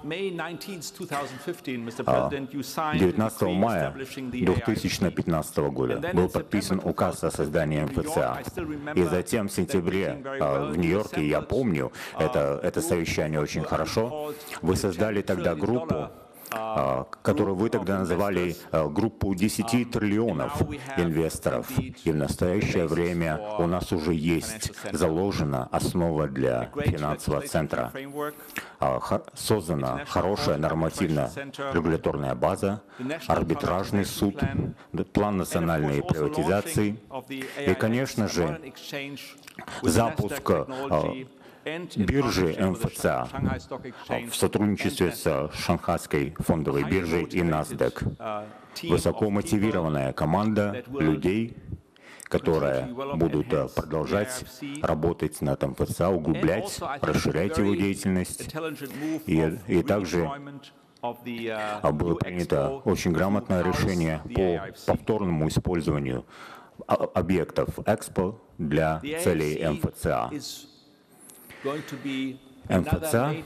девятнадцатого мая две тысячи пятнадцатого года был подписан указ о создании эм эф цэ а. И затем в сентябре в Нью-Йорке, я помню, это, это совещание очень хорошо, вы создали тогда группу, которую вы тогда называли группу десяти триллионов инвесторов. И в настоящее время у нас уже есть заложена основа для финансового центра. Создана хорошая нормативно-регуляторная база, арбитражный суд, план национальной приватизации и, конечно же, запуск биржи эм эф цэ а в сотрудничестве с Шанхайской фондовой биржей и NASDAQ. Высокомотивированная команда людей, которые будут продолжать работать над эм эф цэ а, углублять, расширять его деятельность. И, и также было принято очень грамотное решение по повторному использованию объектов Экспо для целей эм эф цэ а. эм эф цэ а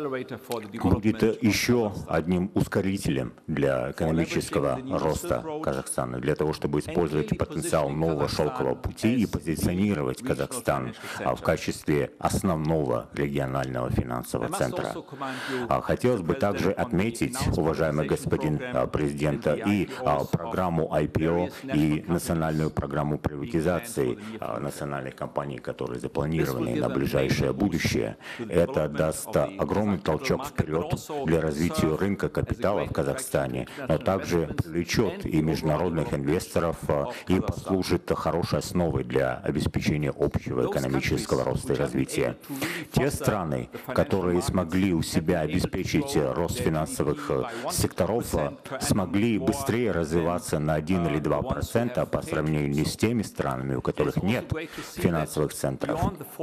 будет еще одним ускорителем для экономического роста Казахстана, для того, чтобы использовать потенциал нового шелкового пути и позиционировать Казахстан в качестве основного регионального финансового центра. Хотелось бы также отметить, уважаемый господин президент, и программу ай пи о, и национальную программу приватизации национальных компаний, которые запланированы на ближайшее будущее. Это даст огромный толчок вперед для развития рынка капитала в Казахстане, но также привлечет и международных инвесторов и послужит хорошей основой для обеспечения общего экономического роста и развития. Те страны, которые смогли у себя обеспечить рост финансовых секторов, смогли быстрее развиваться на один или два процента по сравнению с теми странами, у которых нет финансовых центров.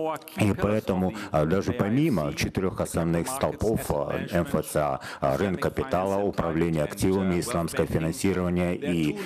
И поэтому даже помимо четырех основных столпов эм эф цэ а, рынок капитала, управление активами, исламское финансирование и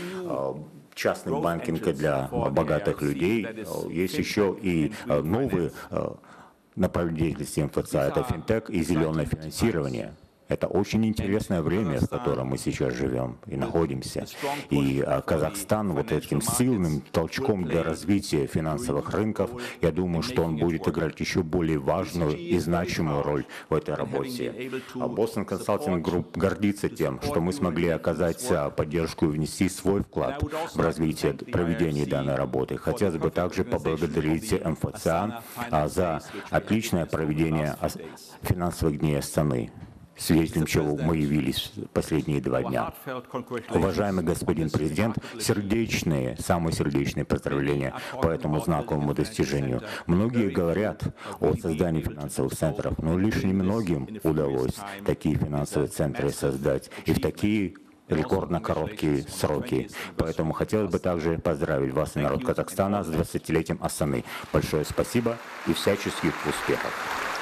частный банкинг для богатых людей, есть еще и новые направления деятельности эм эф цэ а, это финтех и зеленое финансирование. Это очень интересное время, в котором мы сейчас живем и находимся. И Казахстан вот этим сильным толчком для развития финансовых рынков, я думаю, что он будет играть еще более важную и значимую роль в этой работе. Boston Consulting Group гордится тем, что мы смогли оказать поддержку и внести свой вклад в развитие проведения данной работы. Хотелось бы также поблагодарить эм эф цэ а за отличное проведение финансовых дней Астаны, свидетелем чего мы явились последние два дня. Уважаемый господин президент, сердечные, самые сердечные поздравления по этому знаковому достижению. Многие говорят о создании финансовых центров, но лишь немногим удалось такие финансовые центры создать и в такие рекордно короткие сроки. Поэтому хотелось бы также поздравить вас и народ Казахстана с двадцатилетием Астаны. Большое спасибо и всяческих успехов.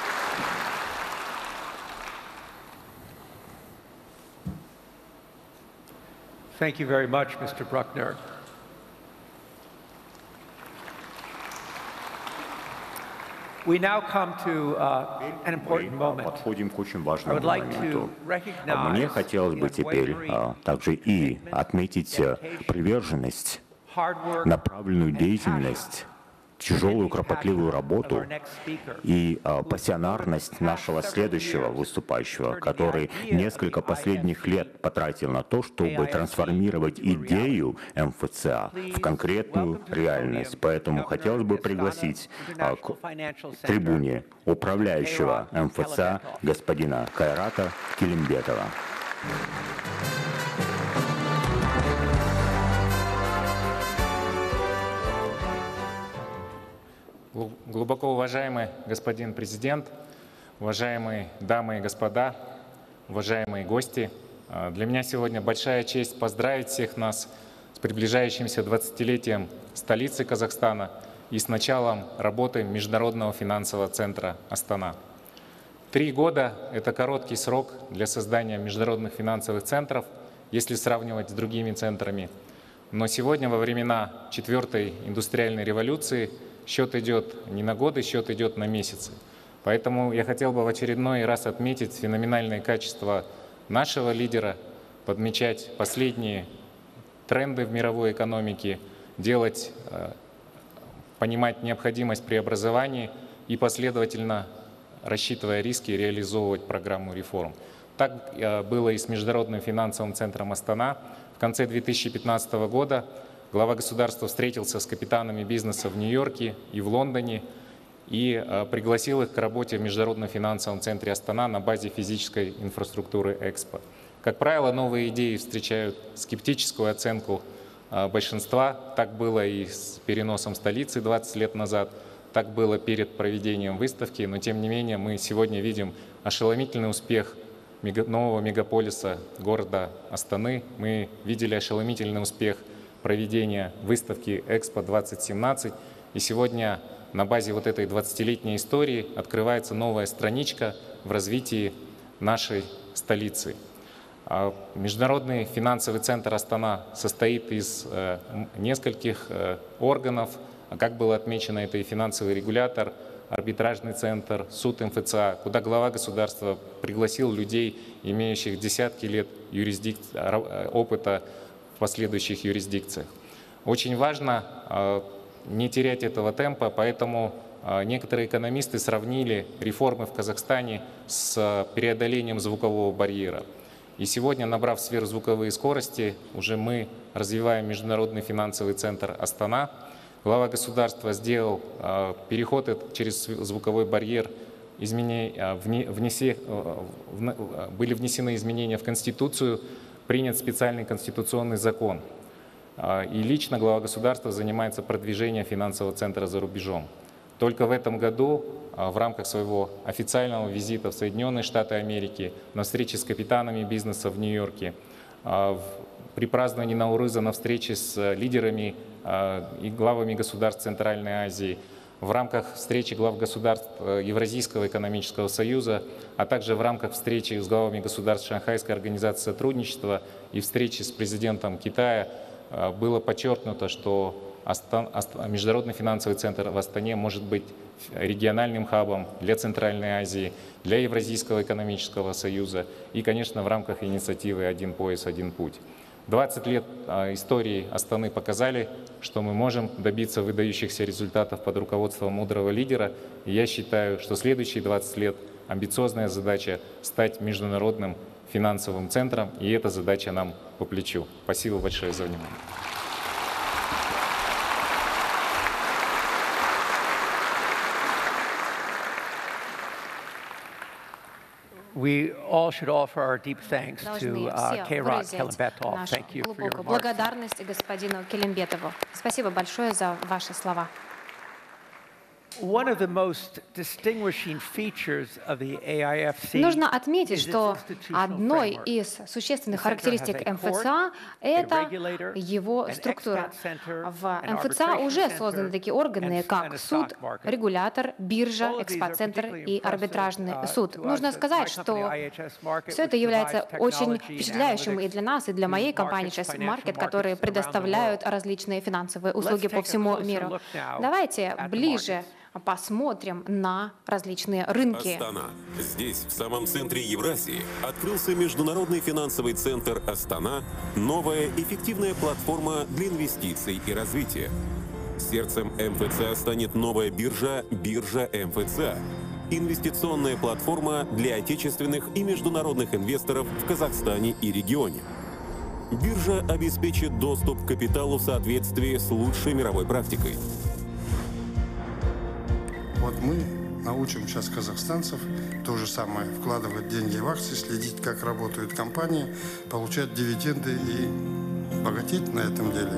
Thank you very much, Mister Bruckner. We now come to uh, an important moment. Подходим к очень важному моменту. Мне хотелось бы теперь uh, также и отметить uh, приверженность, направленную деятельность, тяжелую, кропотливую работу и а, пассионарность нашего следующего выступающего, который несколько последних лет потратил на то, чтобы трансформировать идею эм эф цэ а в конкретную реальность. Поэтому хотелось бы пригласить а, к трибуне управляющего эм эф цэ а господина Кайрата Келимбетова. Глубоко уважаемый господин президент, уважаемые дамы и господа, уважаемые гости, для меня сегодня большая честь поздравить всех нас с приближающимся двадцатилетием столицы Казахстана и с началом работы Международного финансового центра Астана. Три года – это короткий срок для создания международных финансовых центров, если сравнивать с другими центрами. Но сегодня, во времена четвертой индустриальной революции, счет идет не на годы, счет идет на месяцы. Поэтому я хотел бы в очередной раз отметить феноменальные качества нашего лидера, подмечать последние тренды в мировой экономике, делать, понимать необходимость преобразований и последовательно, рассчитывая риски, реализовывать программу реформ. Так было и с Международным финансовым центром Астана. В конце две тысячи пятнадцатого года глава государства встретился с капитанами бизнеса в Нью-Йорке и в Лондоне и пригласил их к работе в Международном финансовом центре Астана на базе физической инфраструктуры Экспо. Как правило, новые идеи встречают скептическую оценку большинства. Так было и с переносом столицы двадцать лет назад, так было перед проведением выставки, но тем не менее мы сегодня видим ошеломительный успех нового мегаполиса города Астаны. Мы видели ошеломительный успех проведения выставки Экспо двадцать семнадцать. И сегодня на базе вот этой двадцатилетней истории открывается новая страничка в развитии нашей столицы. Международный финансовый центр Астана состоит из нескольких органов. Как было отмечено, это и финансовый регулятор, арбитражный центр, суд эм эф цэ а, куда глава государства пригласил людей, имеющих десятки лет юрисдик... опыта в последующих юрисдикциях. Очень важно не терять этого темпа, поэтому некоторые экономисты сравнили реформы в Казахстане с преодолением звукового барьера. И сегодня, набрав сверхзвуковые скорости, уже мы развиваем Международный финансовый центр Астана. Глава государства сделал э, переход через звуковой барьер, измене, э, вне, внесе, э, в, были внесены изменения в Конституцию, принят специальный конституционный закон. Э, и лично глава государства занимается продвижением финансового центра за рубежом. Только в этом году э, в рамках своего официального визита в Соединенные Штаты Америки, на встрече с капитанами бизнеса в Нью-Йорке, э, в, при праздновании Наурыза на встрече с лидерами и главами государств Центральной Азии, в рамках встречи глав государств Евразийского экономического союза, а также в рамках встречи с главами государств Шанхайской организации сотрудничества и встречи с президентом Китая было подчеркнуто, что Международный финансовый центр в Астане может быть региональным хабом для Центральной Азии, для Евразийского экономического союза и, конечно, в рамках инициативы «Один пояс, один путь». двадцать лет истории Астаны показали, что мы можем добиться выдающихся результатов под руководством мудрого лидера. И я считаю, что следующие двадцать лет амбициозная задача — стать международным финансовым центром, и эта задача нам по плечу. Спасибо большое за внимание. We all should offer our deep thanks to uh, Kairat Kelimbetov. Thank you for your remarks. Благодарность господину Келимбетову. Спасибо большое за ваши слова. Нужно отметить, что одной из существенных характеристик эм эф цэ а — это его структура. В эм эф цэ а уже созданы такие органы, как суд, регулятор, биржа, экспоцентр и арбитражный суд. Нужно сказать, что все это является очень впечатляющим и для нас, и для моей компании эйч эс Market, которые предоставляют различные финансовые услуги по всему миру. Давайте ближе посмотрим на различные рынки. Астана. Здесь, в самом центре Евразии, открылся Международный финансовый центр Астана, новая эффективная платформа для инвестиций и развития. Сердцем эм эф цэ а станет новая биржа «Биржа эм эф цэ а». Инвестиционная платформа для отечественных и международных инвесторов в Казахстане и регионе. Биржа обеспечит доступ к капиталу в соответствии с лучшей мировой практикой. Вот мы научим сейчас казахстанцев то же самое, вкладывать деньги в акции, следить, как работают компании, получать дивиденды и богатеть на этом деле.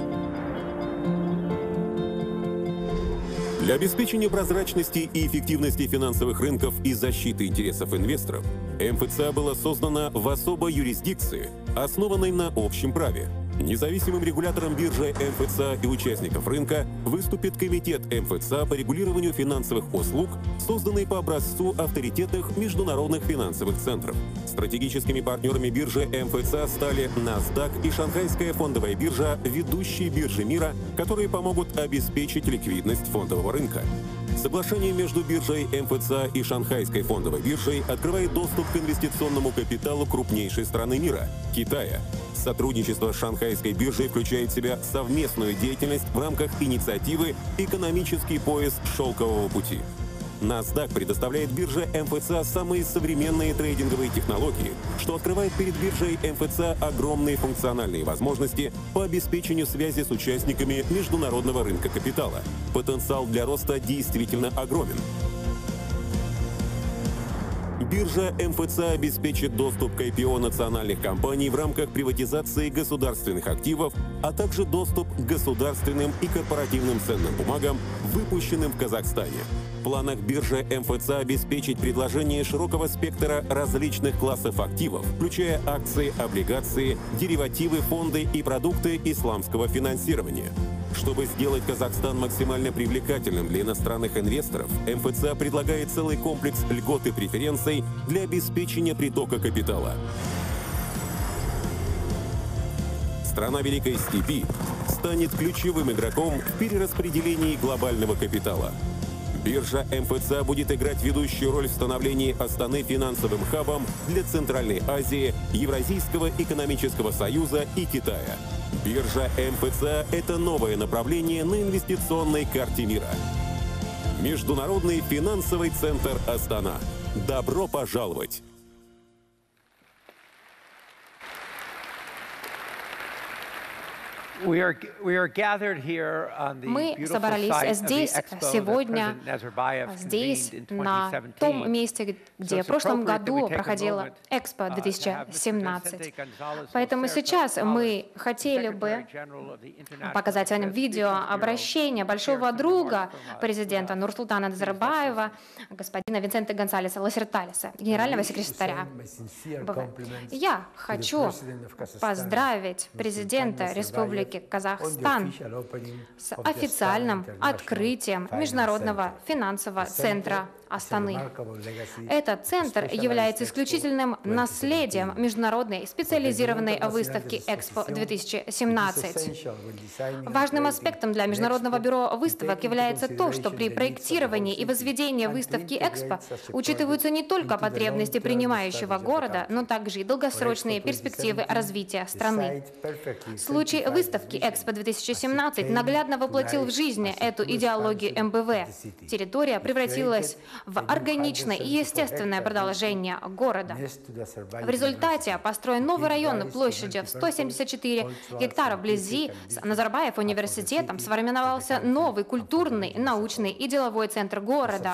Для обеспечения прозрачности и эффективности финансовых рынков и защиты интересов инвесторов эм эф цэ а была создана в особой юрисдикции, основанной на общем праве. Независимым регулятором биржи эм эф цэ а и участников рынка выступит Комитет эм эф цэ а по регулированию финансовых услуг, созданный по образцу авторитетных международных финансовых центров. Стратегическими партнерами биржи эм эф цэ а стали NASDAQ и Шанхайская фондовая биржа, ведущие биржи мира, которые помогут обеспечить ликвидность фондового рынка. Соглашение между биржей эм эф цэ а и Шанхайской фондовой биржей открывает доступ к инвестиционному капиталу крупнейшей страны мира – Китая. Сотрудничество с Шанхайской биржей включает в себя совместную деятельность в рамках инициативы «Экономический пояс шелкового пути». NASDAQ предоставляет бирже эм эф цэ а самые современные трейдинговые технологии, что открывает перед биржей эм эф цэ а огромные функциональные возможности по обеспечению связи с участниками международного рынка капитала. Потенциал для роста действительно огромен. Биржа эм эф цэ а обеспечит доступ к ай пи о национальных компаний в рамках приватизации государственных активов, а также доступ к государственным и корпоративным ценным бумагам, выпущенным в Казахстане. В планах биржи эм эф цэ а обеспечить предложение широкого спектра различных классов активов, включая акции, облигации, деривативы, фонды и продукты исламского финансирования. Чтобы сделать Казахстан максимально привлекательным для иностранных инвесторов, эм эф цэ а предлагает целый комплекс льгот и преференций для обеспечения притока капитала. Страна Великой Степи станет ключевым игроком в перераспределении глобального капитала. Биржа эм эф цэ а будет играть ведущую роль в становлении Астаны финансовым хабом для Центральной Азии, Евразийского экономического союза и Китая. Биржа эм эф цэ а – это новое направление на инвестиционной карте мира. Международный финансовый центр Астана. Добро пожаловать! Мы собрались здесь сегодня, здесь, на том месте, где в прошлом году проходила Экспо две тысячи семнадцать. Поэтому сейчас мы хотели бы показать вам видеообращение большого друга президента Нурсултана Назарбаева, господина Винсента Гонсалеса Ласерталиса, генерального секретаря. Я хочу поздравить президента Республики Казахстан с официальным открытием Международного финансового центра Астаны. Этот центр является исключительным наследием международной специализированной выставки Экспо две тысячи семнадцать. Важным аспектом для Международного бюро выставок является то, что при проектировании и возведении выставки Экспо учитываются не только потребности принимающего города, но также и долгосрочные перспективы развития страны. Случай выставки Экспо две тысячи семнадцать наглядно воплотил в жизнь эту идеологию эм бэ вэ. Территория превратилась в органичное и естественное продолжение города. В результате построен новый район площадью в сто семьдесят четыре гектара вблизи с Назарбаев университетом, сформировался новый культурный, научный и деловой центр города.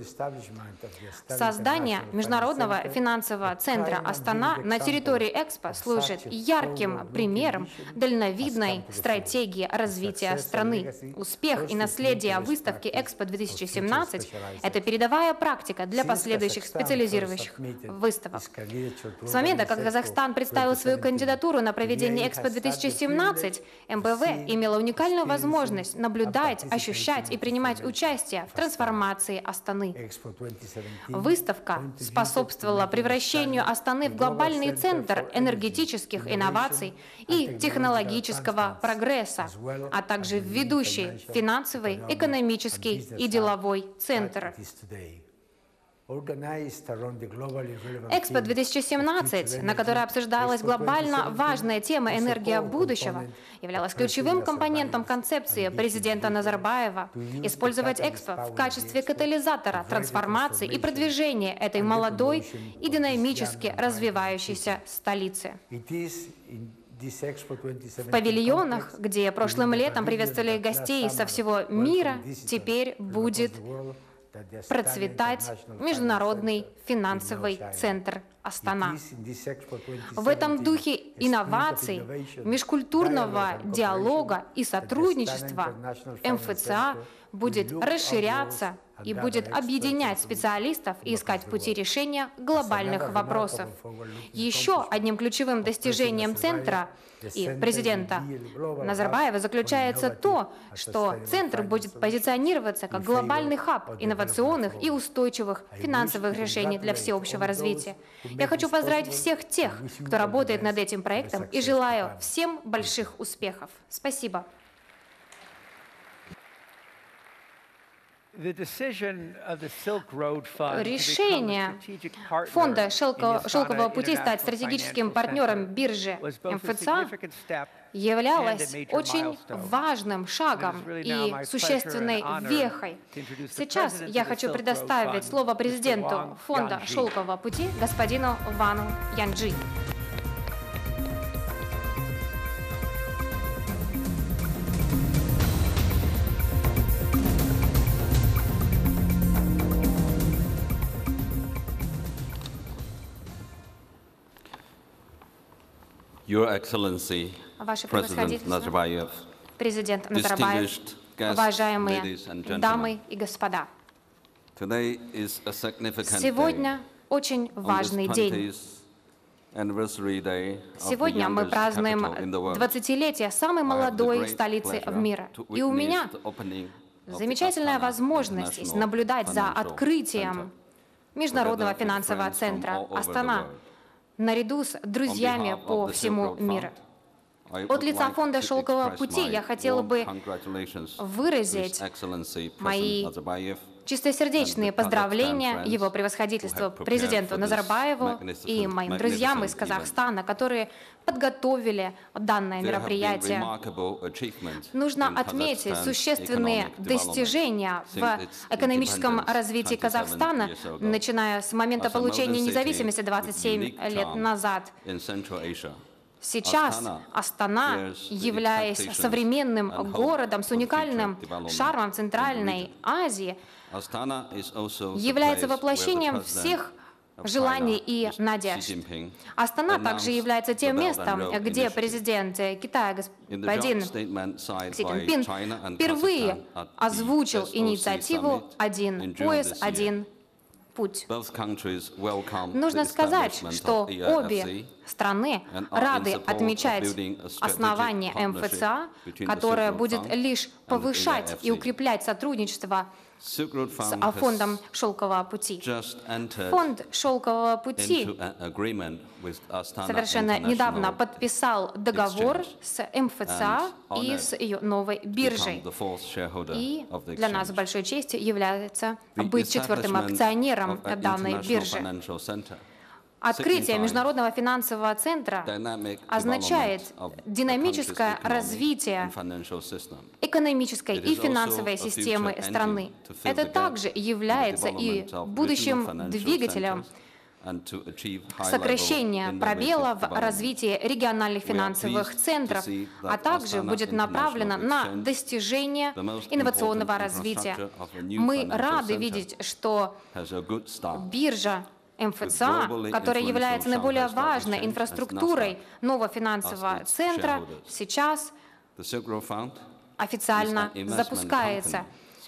Создание Международного финансового центра Астана на территории Экспо служит ярким примером дальновидной стратегии развития страны. Успех и наследие выставки Экспо две тысячи семнадцать – это передовая практика для последующих специализирующих выставок. С момента, как Казахстан представил свою кандидатуру на проведение Экспо две тысячи семнадцать, эм бэ вэ имела уникальную возможность наблюдать, ощущать и принимать участие в трансформации Астаны. Выставка способствовала превращению Астаны в глобальный центр энергетических инноваций и технологического прогресса, а также в ведущий финансовый, экономический и деловой центр. Экспо две тысячи семнадцать, на которой обсуждалась глобально важная тема «Энергия будущего», являлась ключевым компонентом концепции президента Назарбаева использовать Экспо в качестве катализатора трансформации и продвижения этой молодой и динамически развивающейся столицы. В павильонах, где прошлым летом приветствовали гостей со всего мира, теперь будет процветать Международный финансовый центр Астана. В этом духе инноваций, межкультурного диалога и сотрудничества эм эф цэ а будет расширяться и будет объединять специалистов и искать пути решения глобальных вопросов. Еще одним ключевым достижением центра и президента Назарбаева заключается то, что центр будет позиционироваться как глобальный хаб инновационных и устойчивых финансовых решений для всеобщего развития. Я хочу поздравить всех тех, кто работает над этим проектом, и желаю всем больших успехов. Спасибо. Решение фонда «Шелкового пути» стать стратегическим партнером биржи эм эф цэ а являлось очень важным шагом и существенной вехой. Сейчас я хочу предоставить слово президенту фонда «Шелкового пути» господину Вану Янджи. Your Excellency, Ваше President Сегодня очень важный день. Сегодня мы празднуем двадцатилетие самой молодой столицы в мире. И у меня замечательная возможность есть наблюдать за открытием Международного финансового центра Астана наряду с друзьями по всему миру. От лица фонда «Шелкового пути» я хотела бы выразить мои чистосердечные поздравления его превосходительству президенту Назарбаеву и моим друзьям из Казахстана, которые подготовили данное мероприятие. Нужно отметить существенные достижения в экономическом развитии Казахстана, начиная с момента получения независимости двадцать семь лет назад. Сейчас Астана, являясь современным городом с уникальным шармом Центральной Азии, является воплощением всех желаний и надежд. Астана также является тем местом, где президент Китая господин Си Цзиньпин впервые озвучил инициативу «Один пояс, один путь». Нужно сказать, что обе страны рады отмечать основание эм эф цэ а, которое будет лишь повышать и укреплять сотрудничество с фондом «Шелкового пути». Фонд «Шелкового пути» совершенно недавно подписал договор с эм эф цэ а и с ее новой биржей. И для нас большой честью является быть четвертым акционером данной биржи. Открытие Международного финансового центра означает динамическое развитие экономической и финансовой системы страны. Это также является и будущим двигателем сокращения пробела в развитии региональных финансовых центров, а также будет направлено на достижение инновационного развития. Мы рады видеть, что биржа эм эф цэ а, которая является наиболее важной инфраструктурой нового финансового центра, сейчас официально запускается.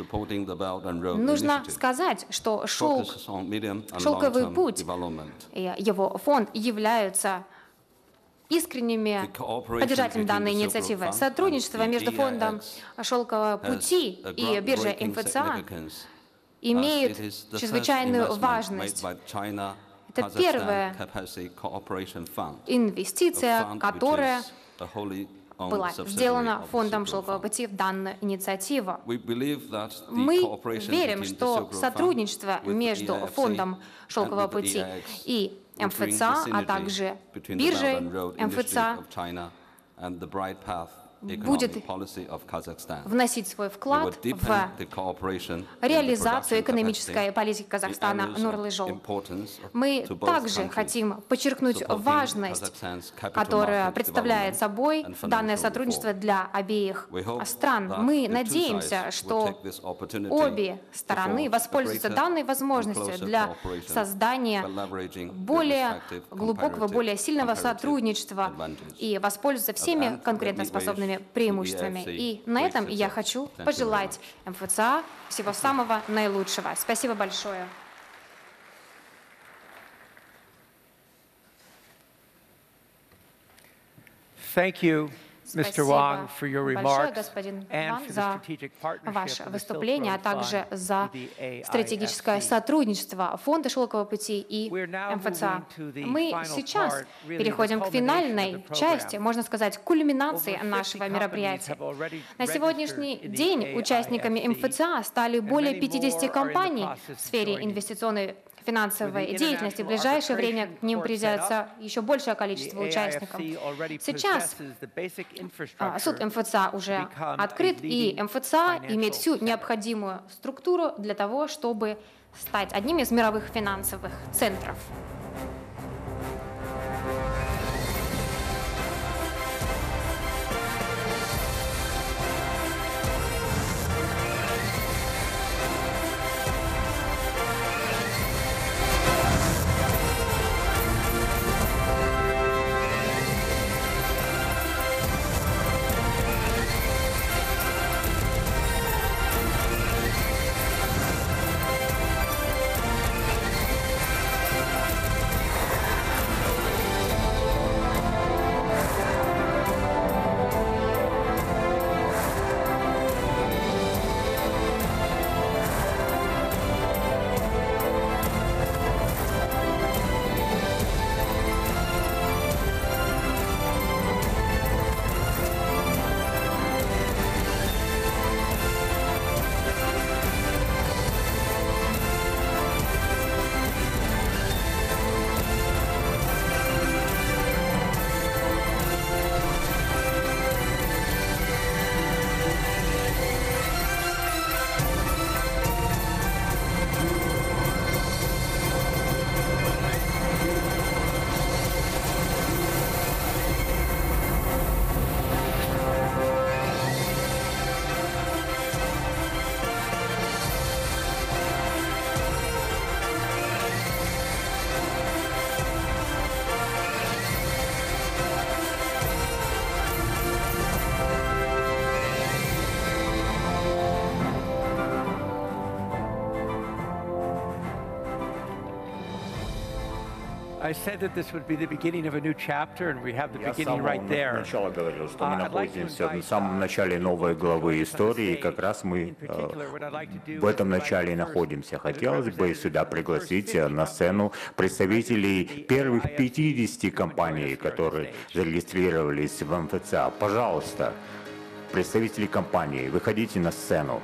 Нужно сказать, что шелк, «Шелковый путь» и его фонд являются искренними поддержателями данной инициативы. Сотрудничество между фондом «Шелкового пути» и биржей эм эф цэ а имеет чрезвычайную важность. Это первая инвестиция, которая была сделана фондом «Шелкового пути» в данную инициативу. Мы верим, что сотрудничество между фондом «Шелкового пути» и эм эф цэ а, а также биржей эм эф цэ а будет вносить свой вклад в реализацию экономической политики Казахстана «Нурлы жол». Мы также хотим подчеркнуть важность, которую представляет собой данное сотрудничество для обеих стран. Мы надеемся, что обе стороны воспользуются данной возможностью для создания более глубокого, более сильного сотрудничества и воспользуются всеми конкурентоспособными преимуществами. И на этом я хочу пожелать эм эф цэ а всего самого наилучшего. Спасибо большое. Thank you, мистер Wang, for your большое, remarks господин and Ван, for the за strategic partnership ваше with the Silk выступление, а Road также Fund за and the A I F C. стратегическое сотрудничество Фонда «Шелкового пути» и эм эф цэ а. Мы сейчас переходим к финальной части, можно сказать, кульминации нашего мероприятия. На сегодняшний день участниками эм эф цэ а стали более пятидесяти компаний в сфере инвестиционной финансовой деятельности. В ближайшее время к ним присоединится еще большее количество участников. Сейчас суд эм эф цэ а уже открыт, и эм эф цэ а имеет всю необходимую структуру для того, чтобы стать одним из мировых финансовых центров. I said that this would be the beginning of a new chapter, and we have the Я с beginning right самого there. начала говорил, что мы Uh, I'd like to находимся в invite, самом начале новой главы истории, и как раз мы э, в этом начале и находимся. Хотелось бы сюда пригласить э, на сцену представителей первых пятидесяти компаний, которые зарегистрировались в эм эф цэ а. Пожалуйста, представители компании, выходите на сцену.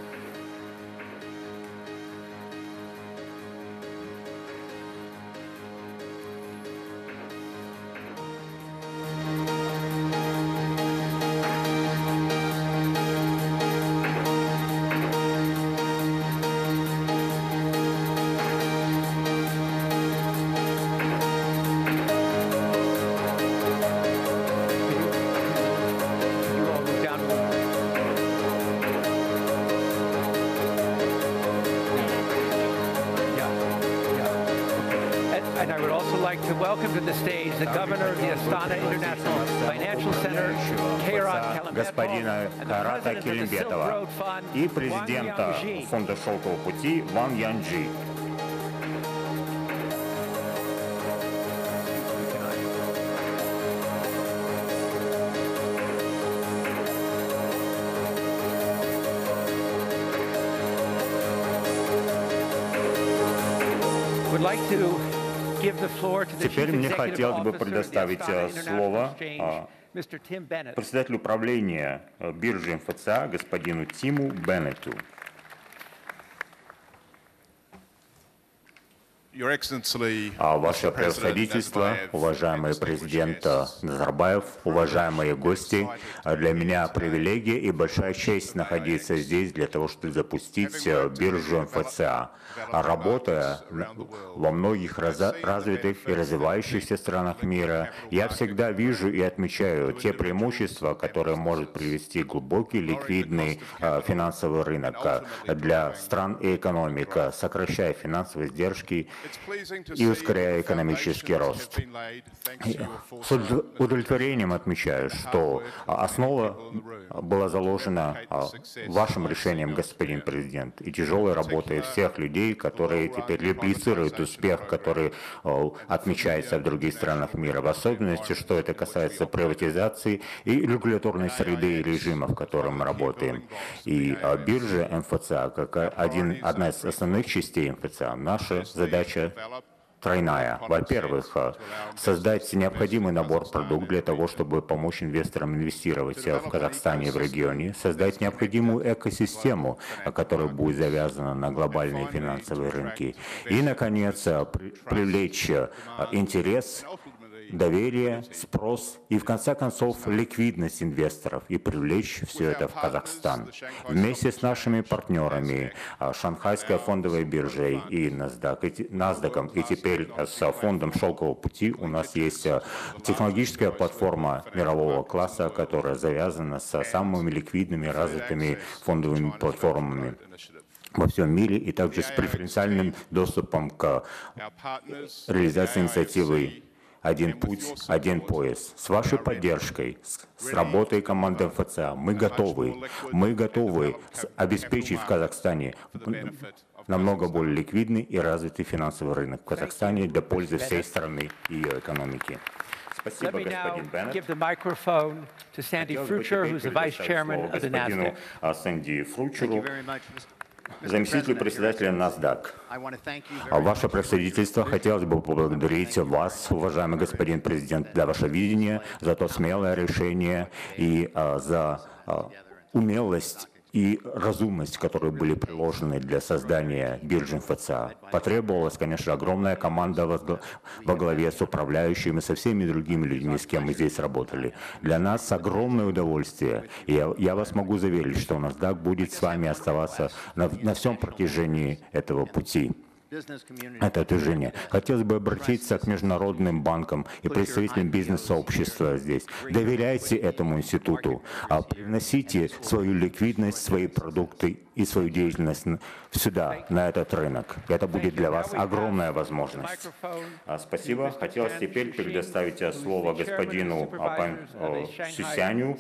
And I would also like to welcome to the stage the governor of the Astana International Financial Center, Kairat господина Кайрата Келимбетова и президента фонда «Шелкового пути» Ван Янджи. would like to Теперь мне хотелось бы предоставить слово председателю управления биржи эм эф цэ а господину Тиму Беннету. Ваше превосходительство, уважаемый президент Назарбаев, уважаемые гости, для меня привилегия и большая честь находиться здесь для того, чтобы запустить биржу эм эф цэ а. Работая во многих развитых и развивающихся странах мира, я всегда вижу и отмечаю те преимущества, которые может привести глубокий ликвидный финансовый рынок для стран и экономик, сокращая финансовые издержки и ускоряя экономический рост. С удовлетворением отмечаю, что основа была заложена вашим решением, господин президент, и тяжелой работой всех людей, которые теперь реплицируют успех, который отмечается в других странах мира, в особенности, что это касается приватизации и регуляторной среды и режима, в котором мы работаем. И биржа эм эф цэ а, как один, одна из основных частей эм эф цэ а, наша задача тройная. Во-первых, создать необходимый набор продуктов для того, чтобы помочь инвесторам инвестировать в Казахстане и в регионе, создать необходимую экосистему, которая будет завязана на глобальные финансовые рынки, и, наконец, привлечь интерес, доверие, спрос и, в конце концов, ликвидность инвесторов и привлечь все это в Казахстан. Вместе с нашими партнерами, Шанхайской фондовой биржей и NASDAQ, и теперь с фондом «Шелкового пути» у нас есть технологическая платформа мирового класса, которая завязана с самыми ликвидными развитыми фондовыми платформами во всем мире, и также с преференциальным доступом к реализации инициативы «Один путь, один пояс». С вашей поддержкой, с работой команды эм эф цэ а мы готовы, мы готовы обеспечить в Казахстане намного более ликвидный и развитый финансовый рынок в Казахстане для пользы всей страны и ее экономики. Спасибо, господин Беннет. Хотелось бы теперь предоставить слово господину Сэнди Фручеру, заместителю председателя NASDAQ. Ваше превосходительство, хотелось бы поблагодарить вас, уважаемый господин президент, за ваше видение, за то смелое решение и а, за а, умелость и разумность, которые были приложены для создания биржи эм эф цэ а. Потребовалась, конечно, огромная команда во главе с управляющими, со всеми другими людьми, с кем мы здесь работали. Для нас огромное удовольствие. И я, я вас могу заверить, что NASDAQ будет с вами оставаться на, на всем протяжении этого пути. Это движение. Хотелось бы обратиться к международным банкам и представителям бизнес-сообщества здесь. Доверяйте этому институту, приносите свою ликвидность, свои продукты и свою деятельность сюда, на этот рынок. Это будет для вас огромная возможность. Спасибо. Хотелось теперь предоставить слово господину Пан Сюсяню,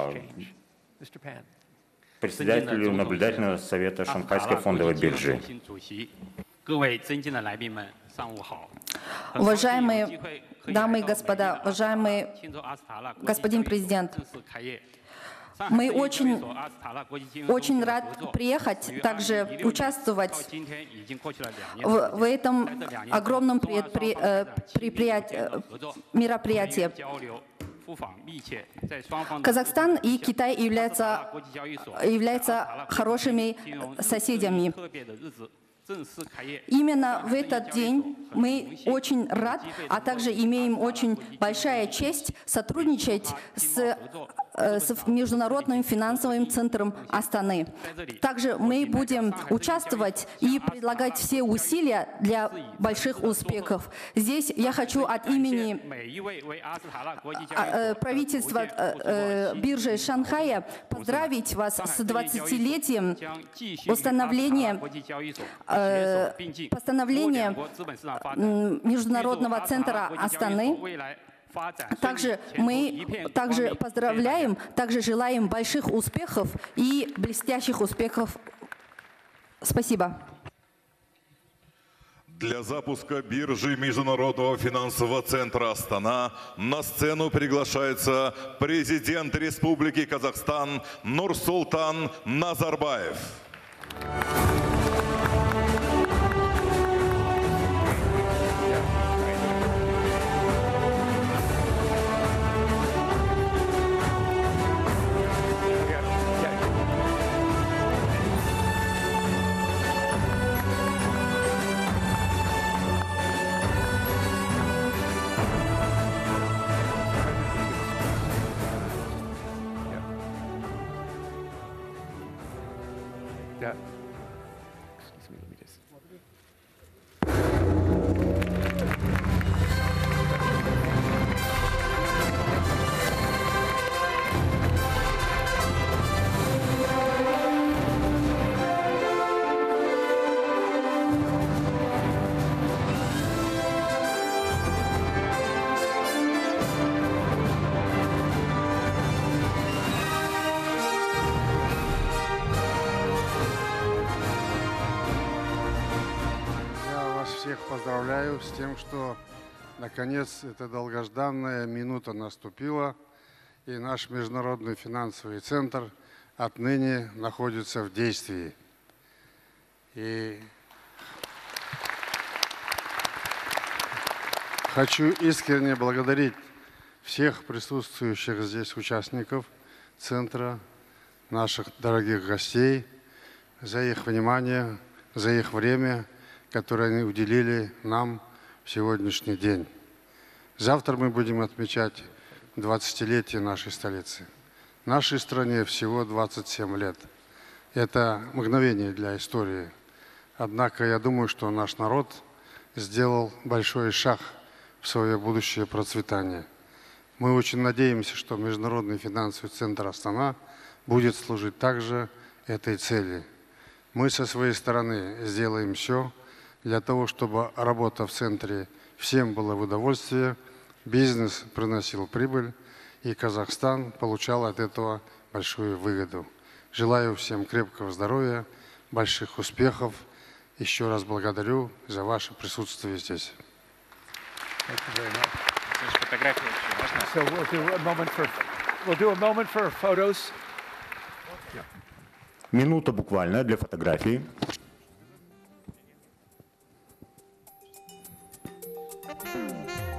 председателю наблюдательного совета Шанхайской фондовой биржи. Уважаемые дамы и господа, уважаемый господин президент, мы очень, очень рад приехать, также участвовать в, в этом огромном предпри, предприятии, мероприятии. Казахстан и Китай являются, являются хорошими соседями. Именно в этот день мы очень рад, а также имеем очень большая честь сотрудничать с, с Международным финансовым центром Астаны. Также мы будем участвовать и предлагать все усилия для больших успехов. Здесь я хочу от имени правительства биржи Шанхая поздравить вас с двадцатилетием установления постановление Международного центра Астаны. Также мы также поздравляем, также желаем больших успехов и блестящих успехов. Спасибо. Для запуска биржи Международного финансового центра Астана на сцену приглашается президент Республики Казахстан Нурсултан Назарбаев. Yeah. Excuse me, let me just. Всех поздравляю с тем, что наконец эта долгожданная минута наступила, и наш Международный финансовый центр отныне находится в действии. И хочу искренне благодарить всех присутствующих здесь участников центра, наших дорогих гостей за их внимание, за их время, которые они уделили нам в сегодняшний день. Завтра мы будем отмечать двадцатилетие нашей столицы. Нашей стране всего двадцать семь лет. Это мгновение для истории. Однако я думаю, что наш народ сделал большой шаг в свое будущее процветание. Мы очень надеемся, что Международный финансовый центр Астана будет служить также этой цели. Мы со своей стороны сделаем все для того, чтобы работа в центре всем была в удовольствие, бизнес приносил прибыль, и Казахстан получал от этого большую выгоду. Желаю всем крепкого здоровья, больших успехов. Еще раз благодарю за ваше присутствие здесь. Минута буквально для фотографии. Thank you.